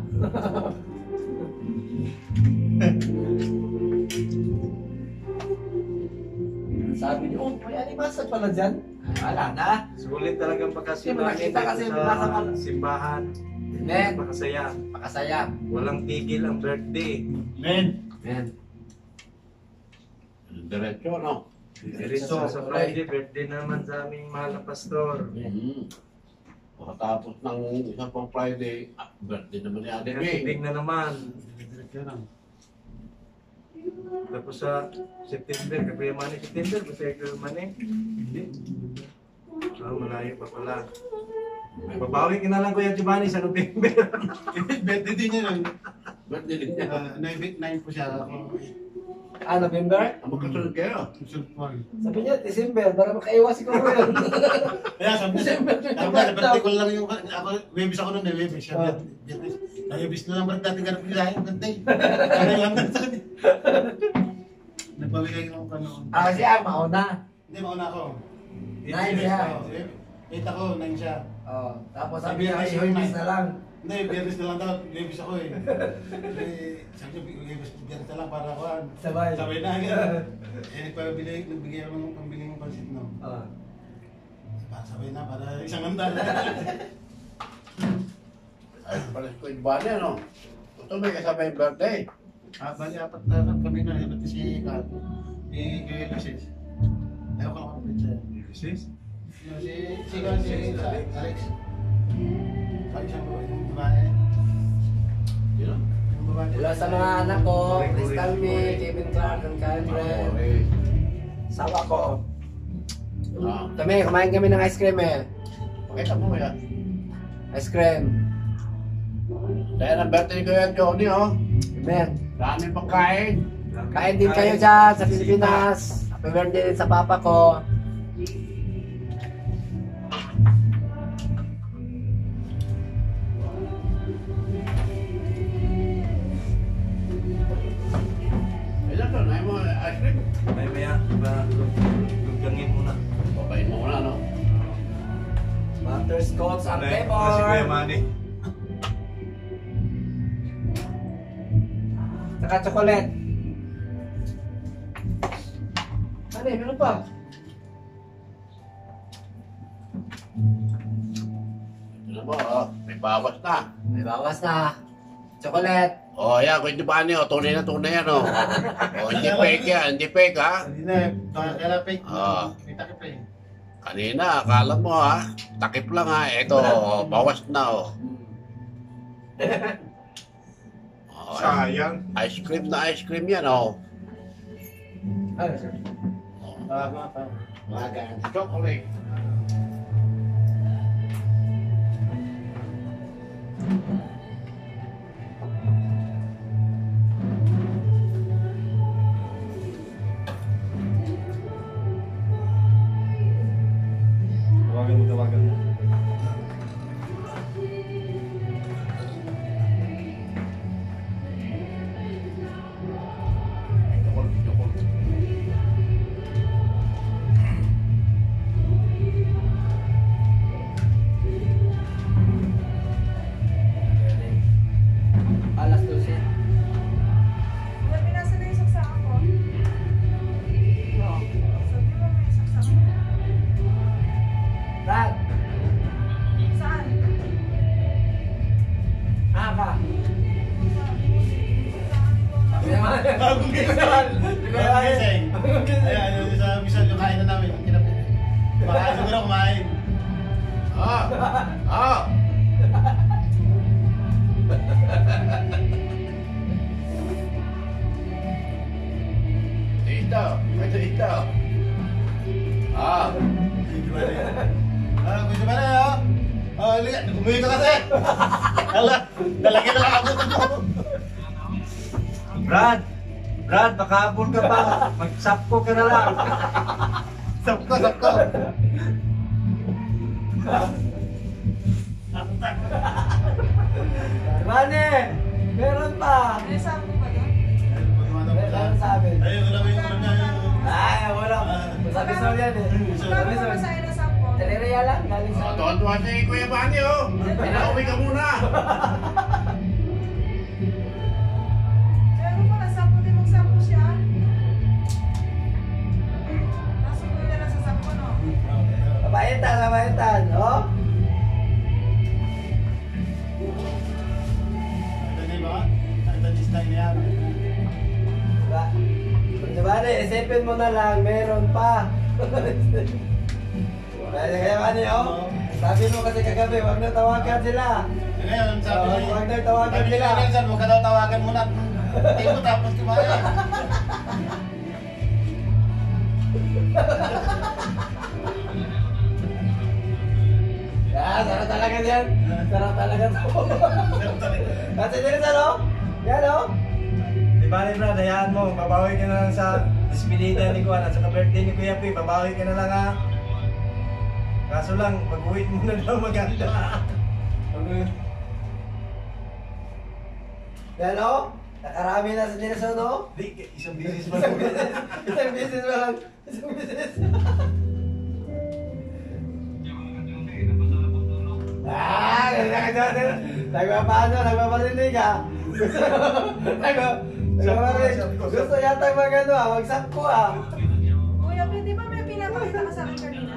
S2: Sabi niyo, oh, may animasag pala dyan. Wala na.
S4: Sulit talagang
S2: Hindi mo
S4: pagkasimbahan
S2: nakita kasi
S4: sa
S2: nasa mal-
S4: simbahan.
S2: Men,
S4: Makasaya.
S2: makasaya.
S4: Walang tigil ang birthday.
S5: Men.
S2: Men.
S1: Diretso, no?
S4: Diretso sa Friday, birthday naman sa aming mahal na pastor.
S1: Hmm. Pagkatapos ng isang pang Friday, ah, birthday naman ni Ate
S4: Birthday
S1: May.
S4: na naman. Tapos sa September, Kuya Mani, September, basta Kuya Mani. Hindi. Ah, malayo pa pala. Babawi ka na lang Kuya Giovanni sa November.
S5: Birthday din niya nun.
S1: Birthday din niya.
S5: Ah, nine po siya. Ako.
S2: Ah, November?
S1: Ah, magkasunod kayo.
S2: Sabi niya, December, para makaiwas ko yun.
S5: Kaya sabi niya,
S2: December,
S5: sabi niya, birthday ko lang yung, ako, webis ako nun, may webis siya.
S2: Ah.
S5: Webis. Webis na lang birthday natin ganap nila yung birthday. Kaya lang na sa kanya. Nagpabigay ng panahon.
S2: Ah, kasi ah, mauna.
S5: Hindi, mauna ako.
S2: Nine siya.
S5: Oo, eight ako, nine siya.
S2: Oh, tapos
S5: Sabi
S2: sabi niya,
S5: niya,
S2: ihulmis na lang.
S5: Hindi, biyernes na lang daw. Webis ako eh. Eh, sabi niya, webis, biyernes na lang para ako.
S2: Sabay.
S5: Sabay na agad. Eh, nagpabili, nagbigay ako ng pambili ng pansit, no?
S2: Ah.
S5: Para sabay na, para isang handa.
S1: Ay, pala si Kuya Giovanni, ano? Ito may kasabay yung birthday.
S5: Ah, bali, apat na lang kami na. Yung si Kat. Ni Kuya Lucis. Ayaw ko lang kapit siya.
S4: Sis?
S5: Si, si, si, Alex. Ay, siyang babae.
S1: Yun know?
S5: Yung babae.
S2: Mula sa mga anak ko, Crystal Me, Kevin Clark, and Karen. Sawa ko.
S1: Ah.
S2: Kami, kumain kami ng ice cream eh.
S1: Pakita mo kaya.
S2: Ice cream.
S1: Dahil ang birthday ko yan, Dionie, oh.
S2: Amen.
S1: Daming pagkain.
S2: Kain din kayo dyan sa Pilipinas. Happy birthday din sa papa ko.
S1: Kailan to? Nahin mo ice cream?
S4: May maya, diba, lugangin muna.
S1: Babayin mo muna, no?
S2: Butterscotch and
S4: May- wala si Kuya
S2: flavor.
S4: Manny.
S2: Saka chocolate. Ano eh, meron pa?
S1: Ano mo, oh. May bawas na.
S2: May bawas na. Chocolate.
S1: Oh, yan. Kung hindi ba ano, tunay na tunay yan, oh. Oh, hindi fake yan. Hindi fake, ha?
S5: Hindi na eh. Kaya fake.
S1: Ah.
S5: Kita ka pa eh.
S1: Kanina, akala mo, ha? Takip lang, ha? Ito, oh, bawas na, oh. Oh,
S4: Sayang.
S1: ice cream na ice cream yan, oh.
S2: Ano sir?
S5: Bago pa.
S1: Magaan. Chocolate.
S4: Tawagan mo, tawagan mo.
S1: Chocolate, chocolate.
S2: Alas dose.
S3: Kuya, pinasa na yung saksakan ko. Sabi mo may saksakan.
S2: Brad,
S3: Saan?
S2: ah ka.
S5: Bagong gising. Bagong gising. Ayan, yung sa misal yung kain na namin. Kinapit. Baka siguro kumain.
S1: Ah! Ah! Ito, ito, ito. Ah!
S5: Ah, gusto ba na yun? Ah, lihat. Nagumuhi ka kasi. Hala, dalagyan na lang abutan mo.
S4: Brad! Brad, baka hapon ka pa. Magsapko ka na lang.
S5: Sapko, sapko.
S2: Mane, meron pa.
S3: May sabi ko ba doon?
S2: Meron sa amin.
S5: Ayun, alam mo yung ulam niya yung...
S2: Ay, wala. Sabi sa yan eh.
S3: Sabi ko ba sa ina sampo?
S2: Teleria lang, galing sa
S1: Oh, tuwan-tuwa si Kuya Bani, oh. Pinauwi ka muna.
S3: Pero pa, sampo din magsampo siya. Nasukoy na lang sa sampo, no?
S2: Mabaitan, mabaitan, oh.
S5: Ito di ba? Ito di style niya.
S2: Diba? Diba na, isipin mo na lang, meron pa. Kaya kaya mani, oh. Sabi mo kasi kagabi, wag na tawagan sila.
S5: Ngayon, sabi
S2: Oh,
S5: niya.
S2: wag na tawagan
S5: Sabi
S2: nila.
S5: niya, Nelson, huwag ka daw tawagan muna. Hindi mo tapos kumain.
S2: Yan, sarap talaga yan. Sarap talaga to. Kasi din sa no? Yan, oh.
S4: Di ba ni Brad, hayaan mo. Babawi ka na lang sa despedida ni Kuan at sa birthday ni Kuya P. Babawi ka na lang ha. Kaso lang, pag-uwi mo na daw maganda.
S2: Yan, oh. Nakarami na sa Nelson, no?
S4: Di, isang bisis pa lang.
S2: Isang business pa lang. Isang business. Ah, ganyan ka dyan. Nagpapaano, nagpaparinig ka. Nagpa- Nagpaparinig. Gusto yata mag ano ah, magsangko ah.
S3: Kuya, di ba may pinapakita ka sa akin kanina?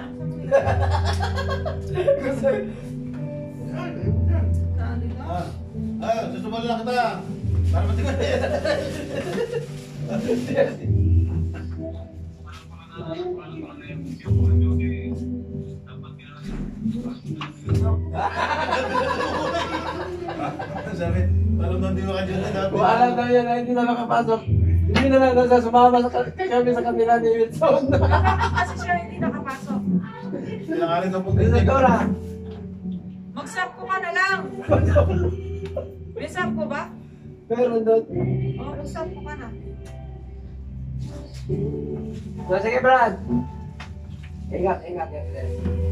S2: Gusto.
S3: Saan dito?
S5: Ah, ayun, susubalo lang kita. Para matigil. sabi, alam na hindi makadyota dapat.
S2: Kung alam na yan na hindi na nakapasok, hindi na lang nasa sumama sa kami sa kanila ni Wilson.
S3: Kasi siya hindi nakapasok.
S5: Pinangalit na po.
S2: Wilson Dora.
S3: Mag-sap ko ka na lang. May sap ko ba?
S2: Meron doon.
S3: Oo, mag-sap ko ka na.
S2: So, sige Brad. Ingat, ingat. ingat.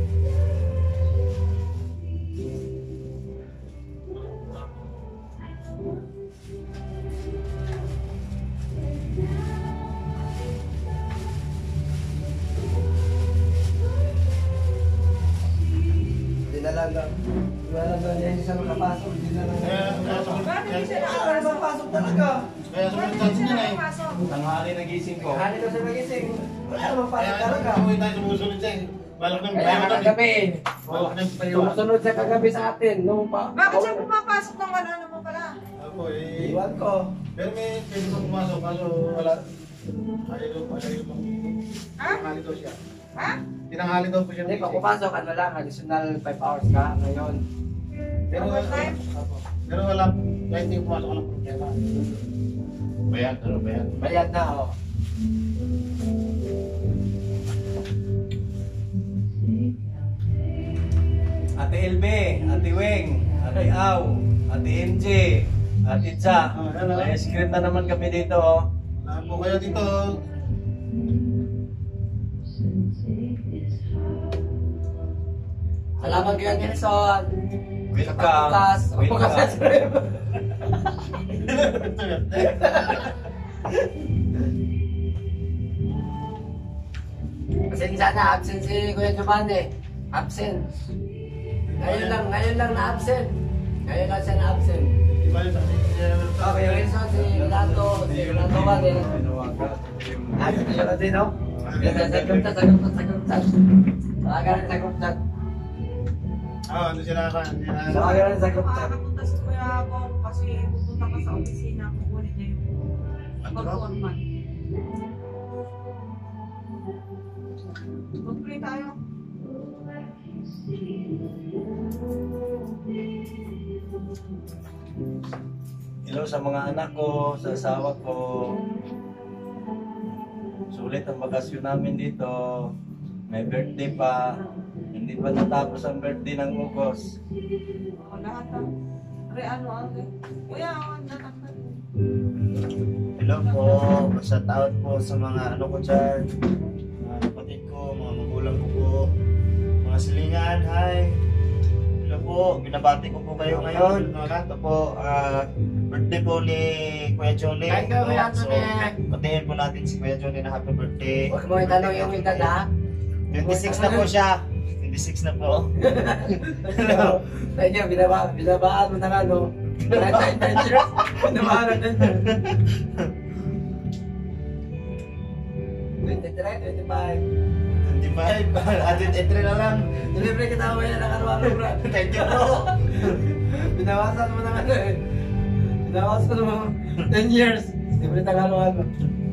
S2: Hindi na lang daw. Hindi na lang daw niya hindi siya makapasok. Hindi na lang.
S5: Kaya, kaya sa
S3: Bakit hindi siya
S2: Ano
S3: nakapasok?
S2: makapasok talaga?
S5: Kaya sa
S3: Bakit
S5: mga
S3: hindi siya
S5: niya na eh.
S3: nakapasok?
S4: Tanghali nagising ko.
S2: Kani daw siya nagising. Wala naman
S5: Kaya
S2: pasok talaga.
S5: umuwi tayo sumusunod siya eh. Balak ng
S2: Kaya
S5: balak ng
S2: kagabi.
S5: balak ng
S2: Sumusunod siya kagabi sa atin. Nung pa.
S3: Bakit siya pumapasok ng wala naman pala?
S5: Ako eh.
S2: Iwan ko.
S5: Pero may pwede pa pumasok, kaso wala. Ayaw daw, ayaw daw.
S3: Ha?
S5: Tinanghali daw siya.
S3: Ha?
S5: Tinanghali daw po siya.
S2: Hindi, pag pumasok, ano lang, additional five hours ka ngayon.
S5: Pero,
S3: Overtime?
S5: pero wala, kahit hindi pumasok ka ng problema. Bayad, ano bayad?
S2: Bayad na, oh.
S4: Ate Elbe, Ate Weng, Ate Au, Ate M J, Ate Cha.
S5: Ah, hello.
S4: May ice cream na naman kami dito. Oh.
S5: Lahat po kayo dito.
S2: Salamat kayo, Nelson.
S4: Welcome.
S2: Bukas. Bukas sa
S4: Welcome.
S2: Pasensya na, absent si Kuya Giovanni. Absent. Ngayon lang, ngayon lang na absent. Ngayon lang siya na absent.
S5: Di ba yung saksi niya?
S2: Okay, yung Wilson, si Lato, si Lato ba din? Ah, si Lato din, no? Sagot na, sagot na, sagot na. Tawagan na, sagot na.
S5: Ah, ano siya na ka?
S2: Tawagan na, sagot na.
S3: Makakapunta si Kuya Bong kasi pupunta ka sa opisina. Kukunin niya yung pag-format. Mag-pray tayo.
S4: Hello sa mga anak ko, sa asawa ko. Sulit ang bakasyon namin dito. May birthday pa. Hindi pa natapos ang birthday ng Ugos.
S3: O, lahat ah. Re, ano, ano. Kuya, ang nanak na.
S6: Hello po, shout out po sa mga ano ko dyan, mga kapatid ko, mga magulang ko po, mga silingan, hi. Hello po, binabati ko po kayo ngayon. Ito po, ah, birthday po ni Kuya Johnny.
S2: Thank you, Kuya
S6: So,
S2: Johnny.
S6: patayin po natin si Kuya Johnny na happy birthday.
S2: Huwag mo itanong yung edad, ha?
S6: twenty-six na po siya. twenty-six na po.
S2: Thank you, binaba, binabaan mo na nga, no? ten years, binabaan na ten years. twenty-three, twenty-five.
S6: twenty-five, atin entry na lang.
S2: Delivery kita mo yan ng araw-araw, bro.
S6: Thank you bro.
S2: Binawasan mo na nga, eh. Binawasan mo ten years. Delivery ng araw-araw.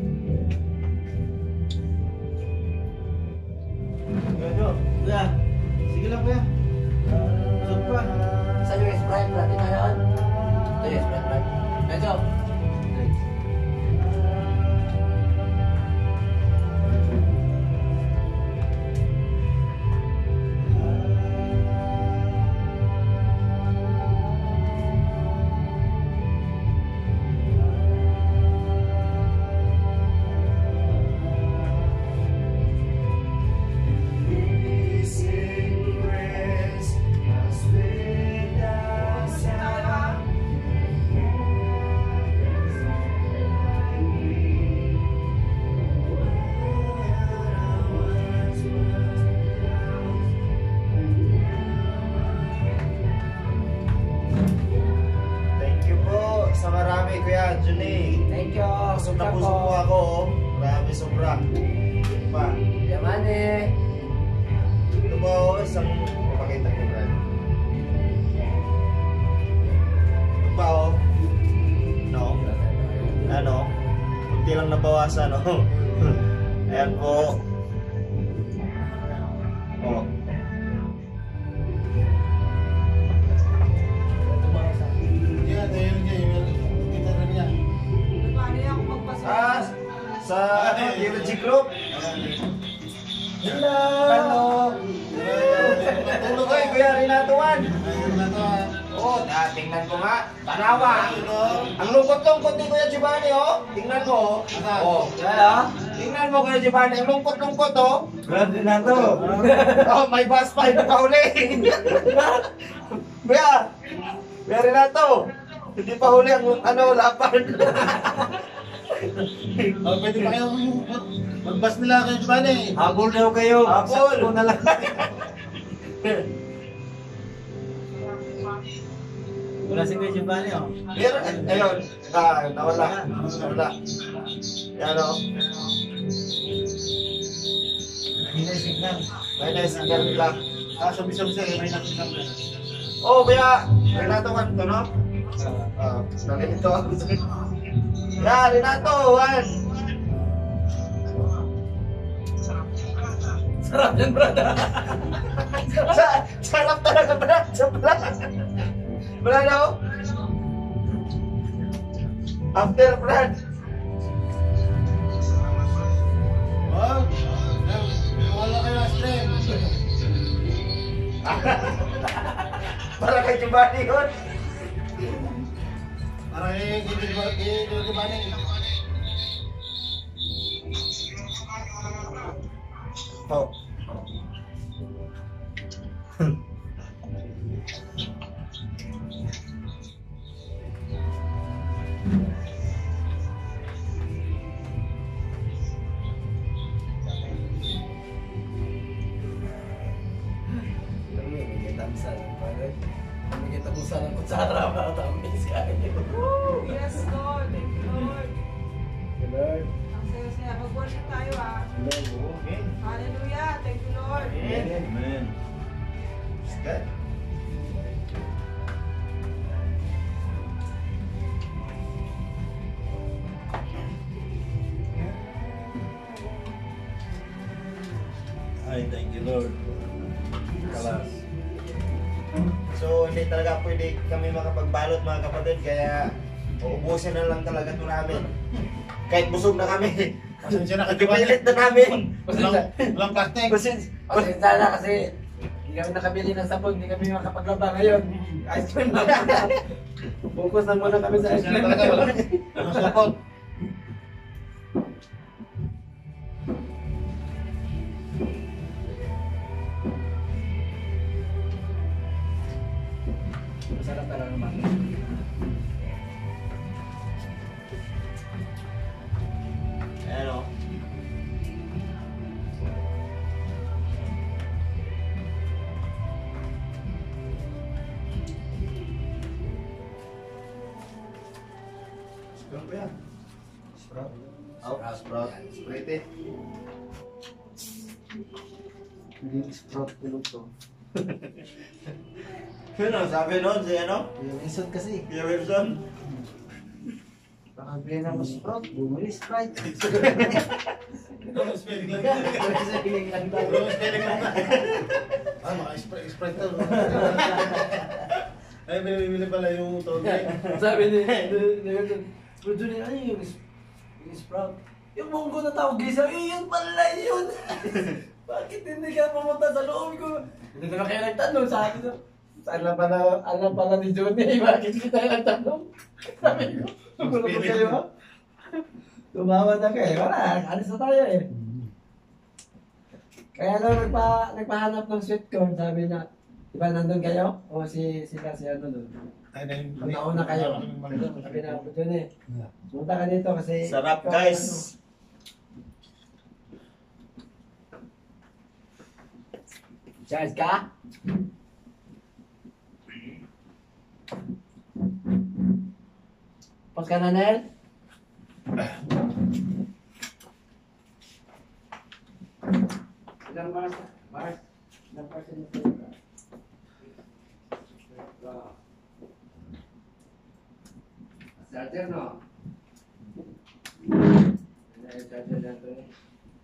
S5: Kuya, sige lang kuya. Busog pa.
S2: Saan yung Sprite natin ngayon? Ito yung Sprite natin. Medyo.
S6: Thank you po sa marami Kuya Johnny.
S2: Thank you.
S6: Busog na busog po ako. Oh. Marami sobra. Pa.
S2: Yamane.
S6: Ito po isang papakita ko Brad. Ito pa oh. No? Ano? Kunti lang nabawasan oh. Ayan po. Oh.
S5: Yeah,
S6: Biology group.
S2: Hello!
S6: Hello. Oy, Kuya Renatuan.
S5: Ayun na to ah.
S6: Oh, ah, tingnan ko nga. Tanawa. Ang lungkot-lungkot ni Kuya Giovanni, oh. Tingnan mo. Oh.
S2: Kaya?
S6: Tingnan mo, Kuya Giovanni. Ang lungkot-lungkot, oh.
S4: Grabe na to.
S6: Oh, may bus pa. Hindi pa huli. Kuya. Kuya Renato. Hindi pa huli ang ano, lapan.
S5: Oh, pwede pa kayong mag-bus nila kayo, Giovanni.
S4: Habol daw kayo.
S6: Habol.
S4: Sakto na lang. Wala si Kuya Giovanni, oh.
S6: Meron, ayun. Ah, nawala. Nawala. Yan, oh.
S4: Hindi na signal.
S6: May na-signal lang.
S5: Ah, sabi-sabi sa'yo, may nakita mo.
S6: Oh, Kuya Renato man to, no? Ah, nalito ako. Ya, Renato, Juan.
S2: Sarap yan, brother.
S6: Sa, sarap talaga, Brad. Sa Brad. Brad, oh. After, Brad.
S5: Oh, wala kayo last time.
S6: Para kay Giovanni yun.
S5: Para kay Giovanni.
S6: Oh.
S2: Kita mo sana kutsara para tamis kain.
S3: Woo! Yes, Lord. Thank you, Lord.
S2: Lord.
S3: Ang saya-saya. Mag-worship tayo, ah.
S6: Okay.
S3: Hallelujah. Thank you, Lord.
S4: Amen.
S6: It's good.
S4: Ay, thank you, Lord. Kalas.
S6: So, hindi talaga pwede kami makapagbalot, mga kapatid, kaya uubusin na lang talaga ito namin. Kahit busog na kami,
S5: Pasensya na ka, Giovanni.
S6: pipilit na namin.
S5: Walang, walang plastic.
S6: Kasi,
S2: Pasensya na kasi hindi kami nakabili ng sabon, hindi kami makapaglaba ngayon. Ice cream lang. Focus na muna kami sa ice
S5: Pasensya na
S2: cream.
S5: talaga, walang walang support.
S2: Masarap talaga naman.
S6: ayan o.
S5: Sprout ba yan?
S6: Sprout. Out, sprout. Sprite eh.
S4: Hindi sprout tulog to.
S6: Ano, sabi nun si ano?
S4: Yung isot kasi.
S6: Kuya Wilson.
S4: Baka bilhin na mo sprout, bumili Sprite.
S5: Wrong spelling lang yan. Wrong spelling lang yan. Ah, mga Sprite Sprite to. Ay, bili pala yung toge.
S2: Sabi ni ni Wilson, "Bro, Johnny, ano yung is- yung sprout? Yung munggo na tawag gisa, eh, yun pala yun! Bakit hindi ka pumunta sa loob ko?" Hindi naman kayo nagtanong sa akin. Alam pala, alam pala ni Johnny, bakit kita nagtanong? Sabi ko, gulo ko kayo ha? Tumawa na kayo, wala, alis na tayo eh. Kaya nung nagpa, nagpahanap ng sweet corn, sabi niya, di ba nandun kayo? O si sila si ano doon?
S5: Ay, na yung...
S2: Nauna kayo. Sabi na ako dyan eh. Punta ka dito kasi...
S6: Sarap,
S2: ikaw,
S6: guys.
S2: ano, Charge ka? Pas ka na, Nel? Ilang bars? Bars? Ilang bars yun? Charger, no? Charger lang to eh.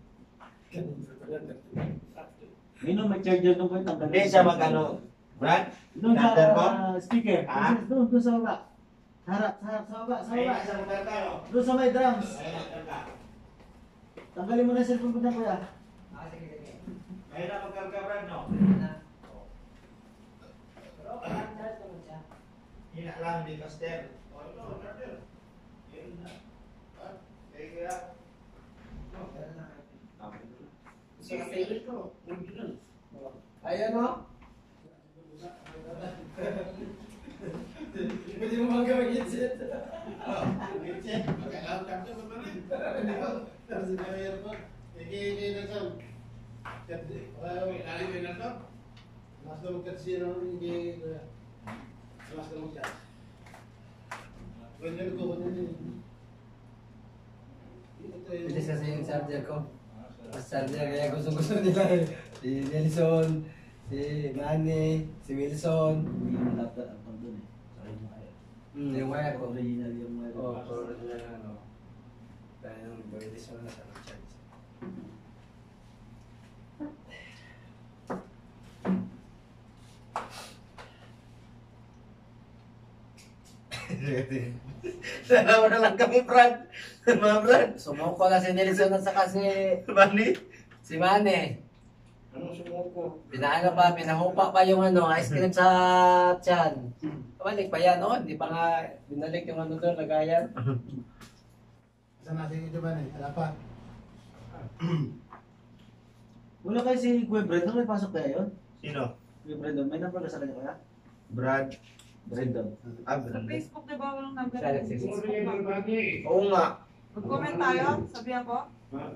S7: Minum mag-charger nung point ang
S6: Hindi siya mag-ano. Brad?
S7: Doon sa
S6: Charger ko?
S7: ah, speaker.
S6: Ah?
S7: Doon, doon sa baba. Harap, harap, sa baba, sa baba. Doon sa may drums. Tanggalin mo na yung cellphone ko dyan, kuya.
S2: Ah, sige, sige.
S6: Ngayon na magkarga, Brad, no?
S2: Pero, parang charge naman siya.
S6: Hina lang, di master.
S1: Oh, ito, charger. Yan na. Ha? Eh, kaya.
S2: Oh, meron na kayo.
S1: Gusto ka favorite ko. Original.
S2: Ayan o. Pwede mo bang gawin yung set?
S1: Ah, headset. Magkailangan charger pa rin.
S5: Tapos ito yung earphone. Iki-iki na siya.
S1: Ilalim mo na to.
S5: Mas na magkatsi na hindi mas na magkatsi. Ganyan ko ko din.
S2: Bilis kasi yung charger ko. Mas charger kaya gusto-gusto nila eh. Si Nelson, si Manny, si Wilson.
S7: Hindi yung laptop ang pang doon eh. Saka yung wire.
S2: Hmm, yung wire ko.
S7: Original yung wire.
S2: Oo, oh, original na ano. Kaya yung bilis mo na sa charge.
S6: Sana mo na lang kami, Brad. Mga Brad.
S2: Sumuko na si Nelson at saka si,
S6: Manny.
S2: si Manny.
S6: Anong sumuko?
S2: Pinaano pa, pinahupa pa yung ano, ice cream sa tiyan. Balik pa yan, oh. Hindi pa nga binalik yung ano doon, lagayan.
S5: Saan natin ito ba na? Wala pa.
S7: Wala kayo si Kuya Brandon, may pasok kaya yun?
S6: Sino?
S7: Kuya Brandon, may number ka sa kanya kaya?
S6: Brad.
S7: Brandon.
S6: Ah,
S3: Sa
S6: Brad.
S3: Facebook, di ba walang number?
S2: Siya nagsisisi.
S6: Oo nga.
S3: Mag-comment tayo, sabihan ko.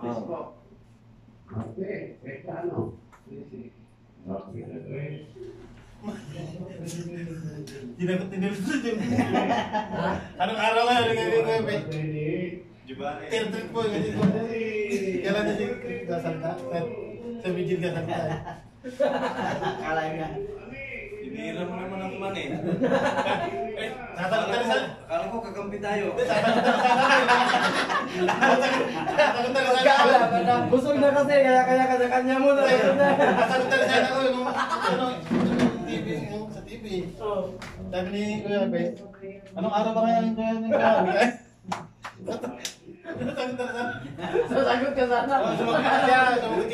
S5: Tinagot tinagot din. Anong araw nga rin ngayon ngayon, be? Tirtrit po, ganyan ko. Kailan na siya kasalta? Sa video kasalta.
S7: Kala nga.
S4: Tinira mo naman ako man eh.
S5: Sasagot na sa...
S4: Akala ko kakampi tayo.
S5: Sasagot na sa... Sasagot na sa...
S2: Kala na, busog na kasi, kaya kaya kanya-kanya mo na.
S5: Sasagot na sa... Ano? T V, sa T V. Sabi ni Kuya Be, anong araw ba kaya yung Kuya ni Kuya? Sasagot na sa...
S2: Sasagot ka sana.
S5: Oh, sumagot siya. Sumagot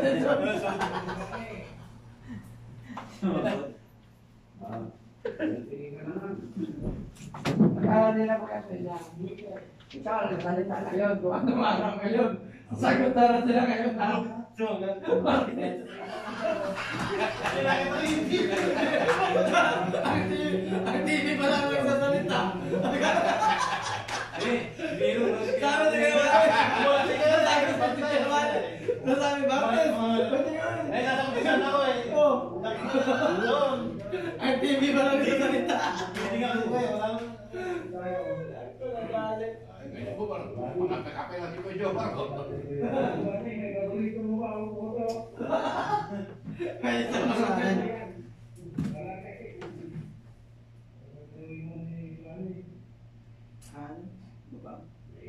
S5: siya.
S2: Akala nila po kasi niya. Ikaw, nagsalita na yun. Kung ano araw ngayon. Sagot na rin sila ngayon. Ang T V pa lang nagsasalita.
S4: Biro na si
S2: Sabi na kayo, nasabi pa si Jerwan. Nasabi ba?
S5: Eh, nasakupisan ako eh.
S2: Oh.
S5: Doon.
S2: Ang T V pa lang nagsasalita.
S5: Hindi nga ako eh. Wala lang.
S1: Ay, ngayon po, parang mga kakapay lang si Kuya Joe, parang.
S2: Kaya sa mga
S7: Baba.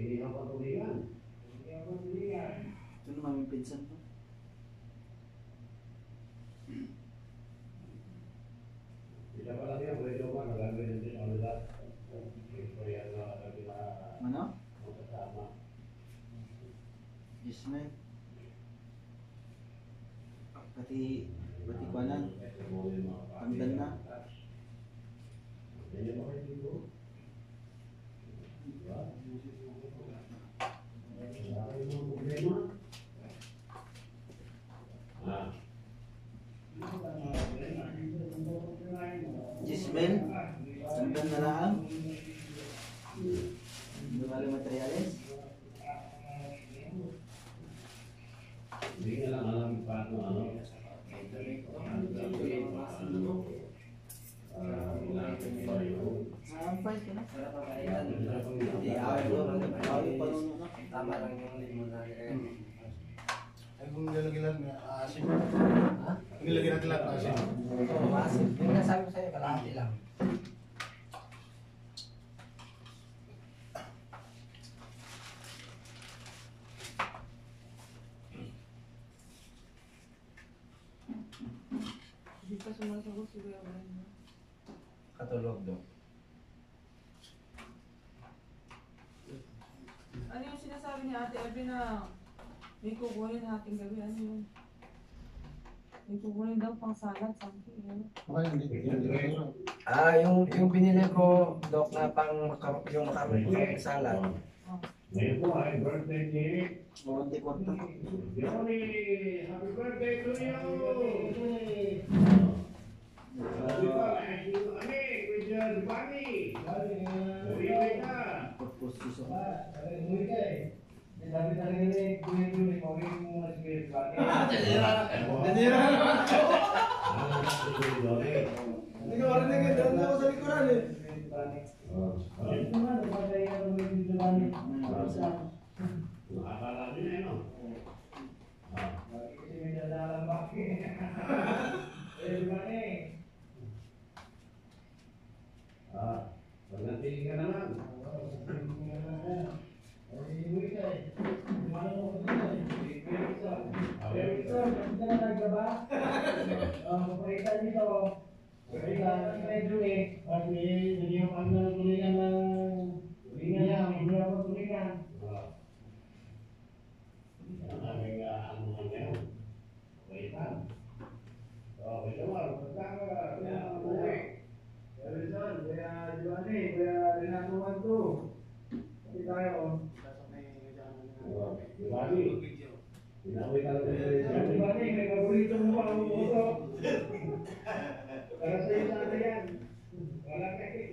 S7: Ito naman yung pinsan ko. Ano? Yes, man. Pati, pati kuanan. Tanggal na. Jismen, tanggal na lang. Bumali materials.
S1: Hindi nga lang alam paano ano.
S7: Sampay ka na.
S2: Hindi, awal ko.
S7: Awal pa nun na.
S2: Tama lang yung limon na.
S5: Ay, kung nilagyan na asin.
S2: Ha?
S5: Kung nilagyan na kilat asin.
S2: Oo, masin. Yung nasabi ko sa'yo, kalahati lang.
S3: Hindi pa sumasagot si Kuya Brenda.
S2: Katulog do.
S3: Ano yung sinasabi ni Ate Abby na May kukunin natin gabi. Ano yun? May kukunin daw pang salad. Something. Ano?
S5: Okay, hindi. Hindi.
S2: Ah, yung yung binili ko, Dok, na pang makar- yung makaroni makaroni salad.
S3: Oh.
S8: Ngayon po ay birthday ni
S7: Konti-konti.
S8: Dionie. Happy birthday to you! Happy birthday to Ani, Kuya Giovanni. Uwi ka.
S2: Hindi ko marinig yun, doon ako sa likuran eh.
S8: Nakakala niyo na yun, no? Ah, pagdating ka naman. Inawi ka lang may paborito mo pa ang uso. Para sa iyo sana yan. Wala kayo.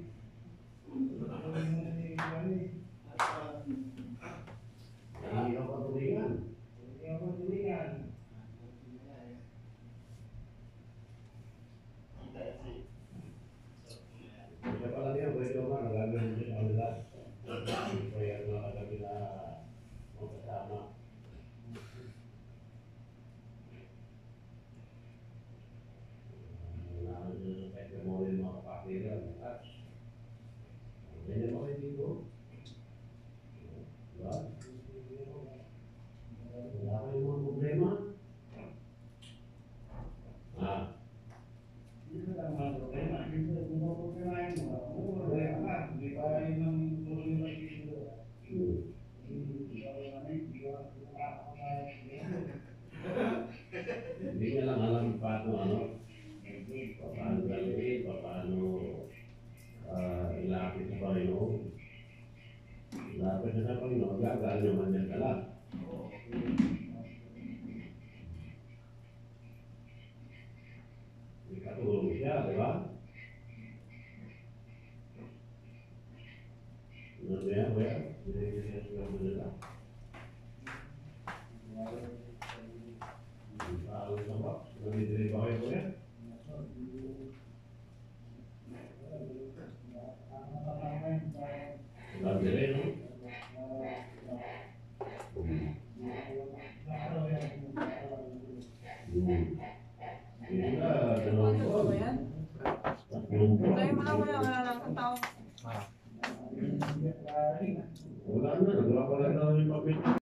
S8: Inihaw pa tulingan. Inihaw pa tulingan. Siya pala niya, pwede naman. Nagagawin siya ang lahat. Kaya nakagabi na magkasama. Hindi niya lang alam paano ano, paano gawin, paano uh, ilapit sa Panginoon. Ilapit sa Panginoon, gagal naman niya ka lang. Ikatulong siya, di ba? Ano niya, kuya? Hindi niya siya manila. Kalau sama, nanti dari bawah itu ya. Nanti dari itu.
S3: Ano ba yan? Tayo mo lang wala. Wala lang ang tao.
S8: Wala na, nagwapa lang daw yung papit.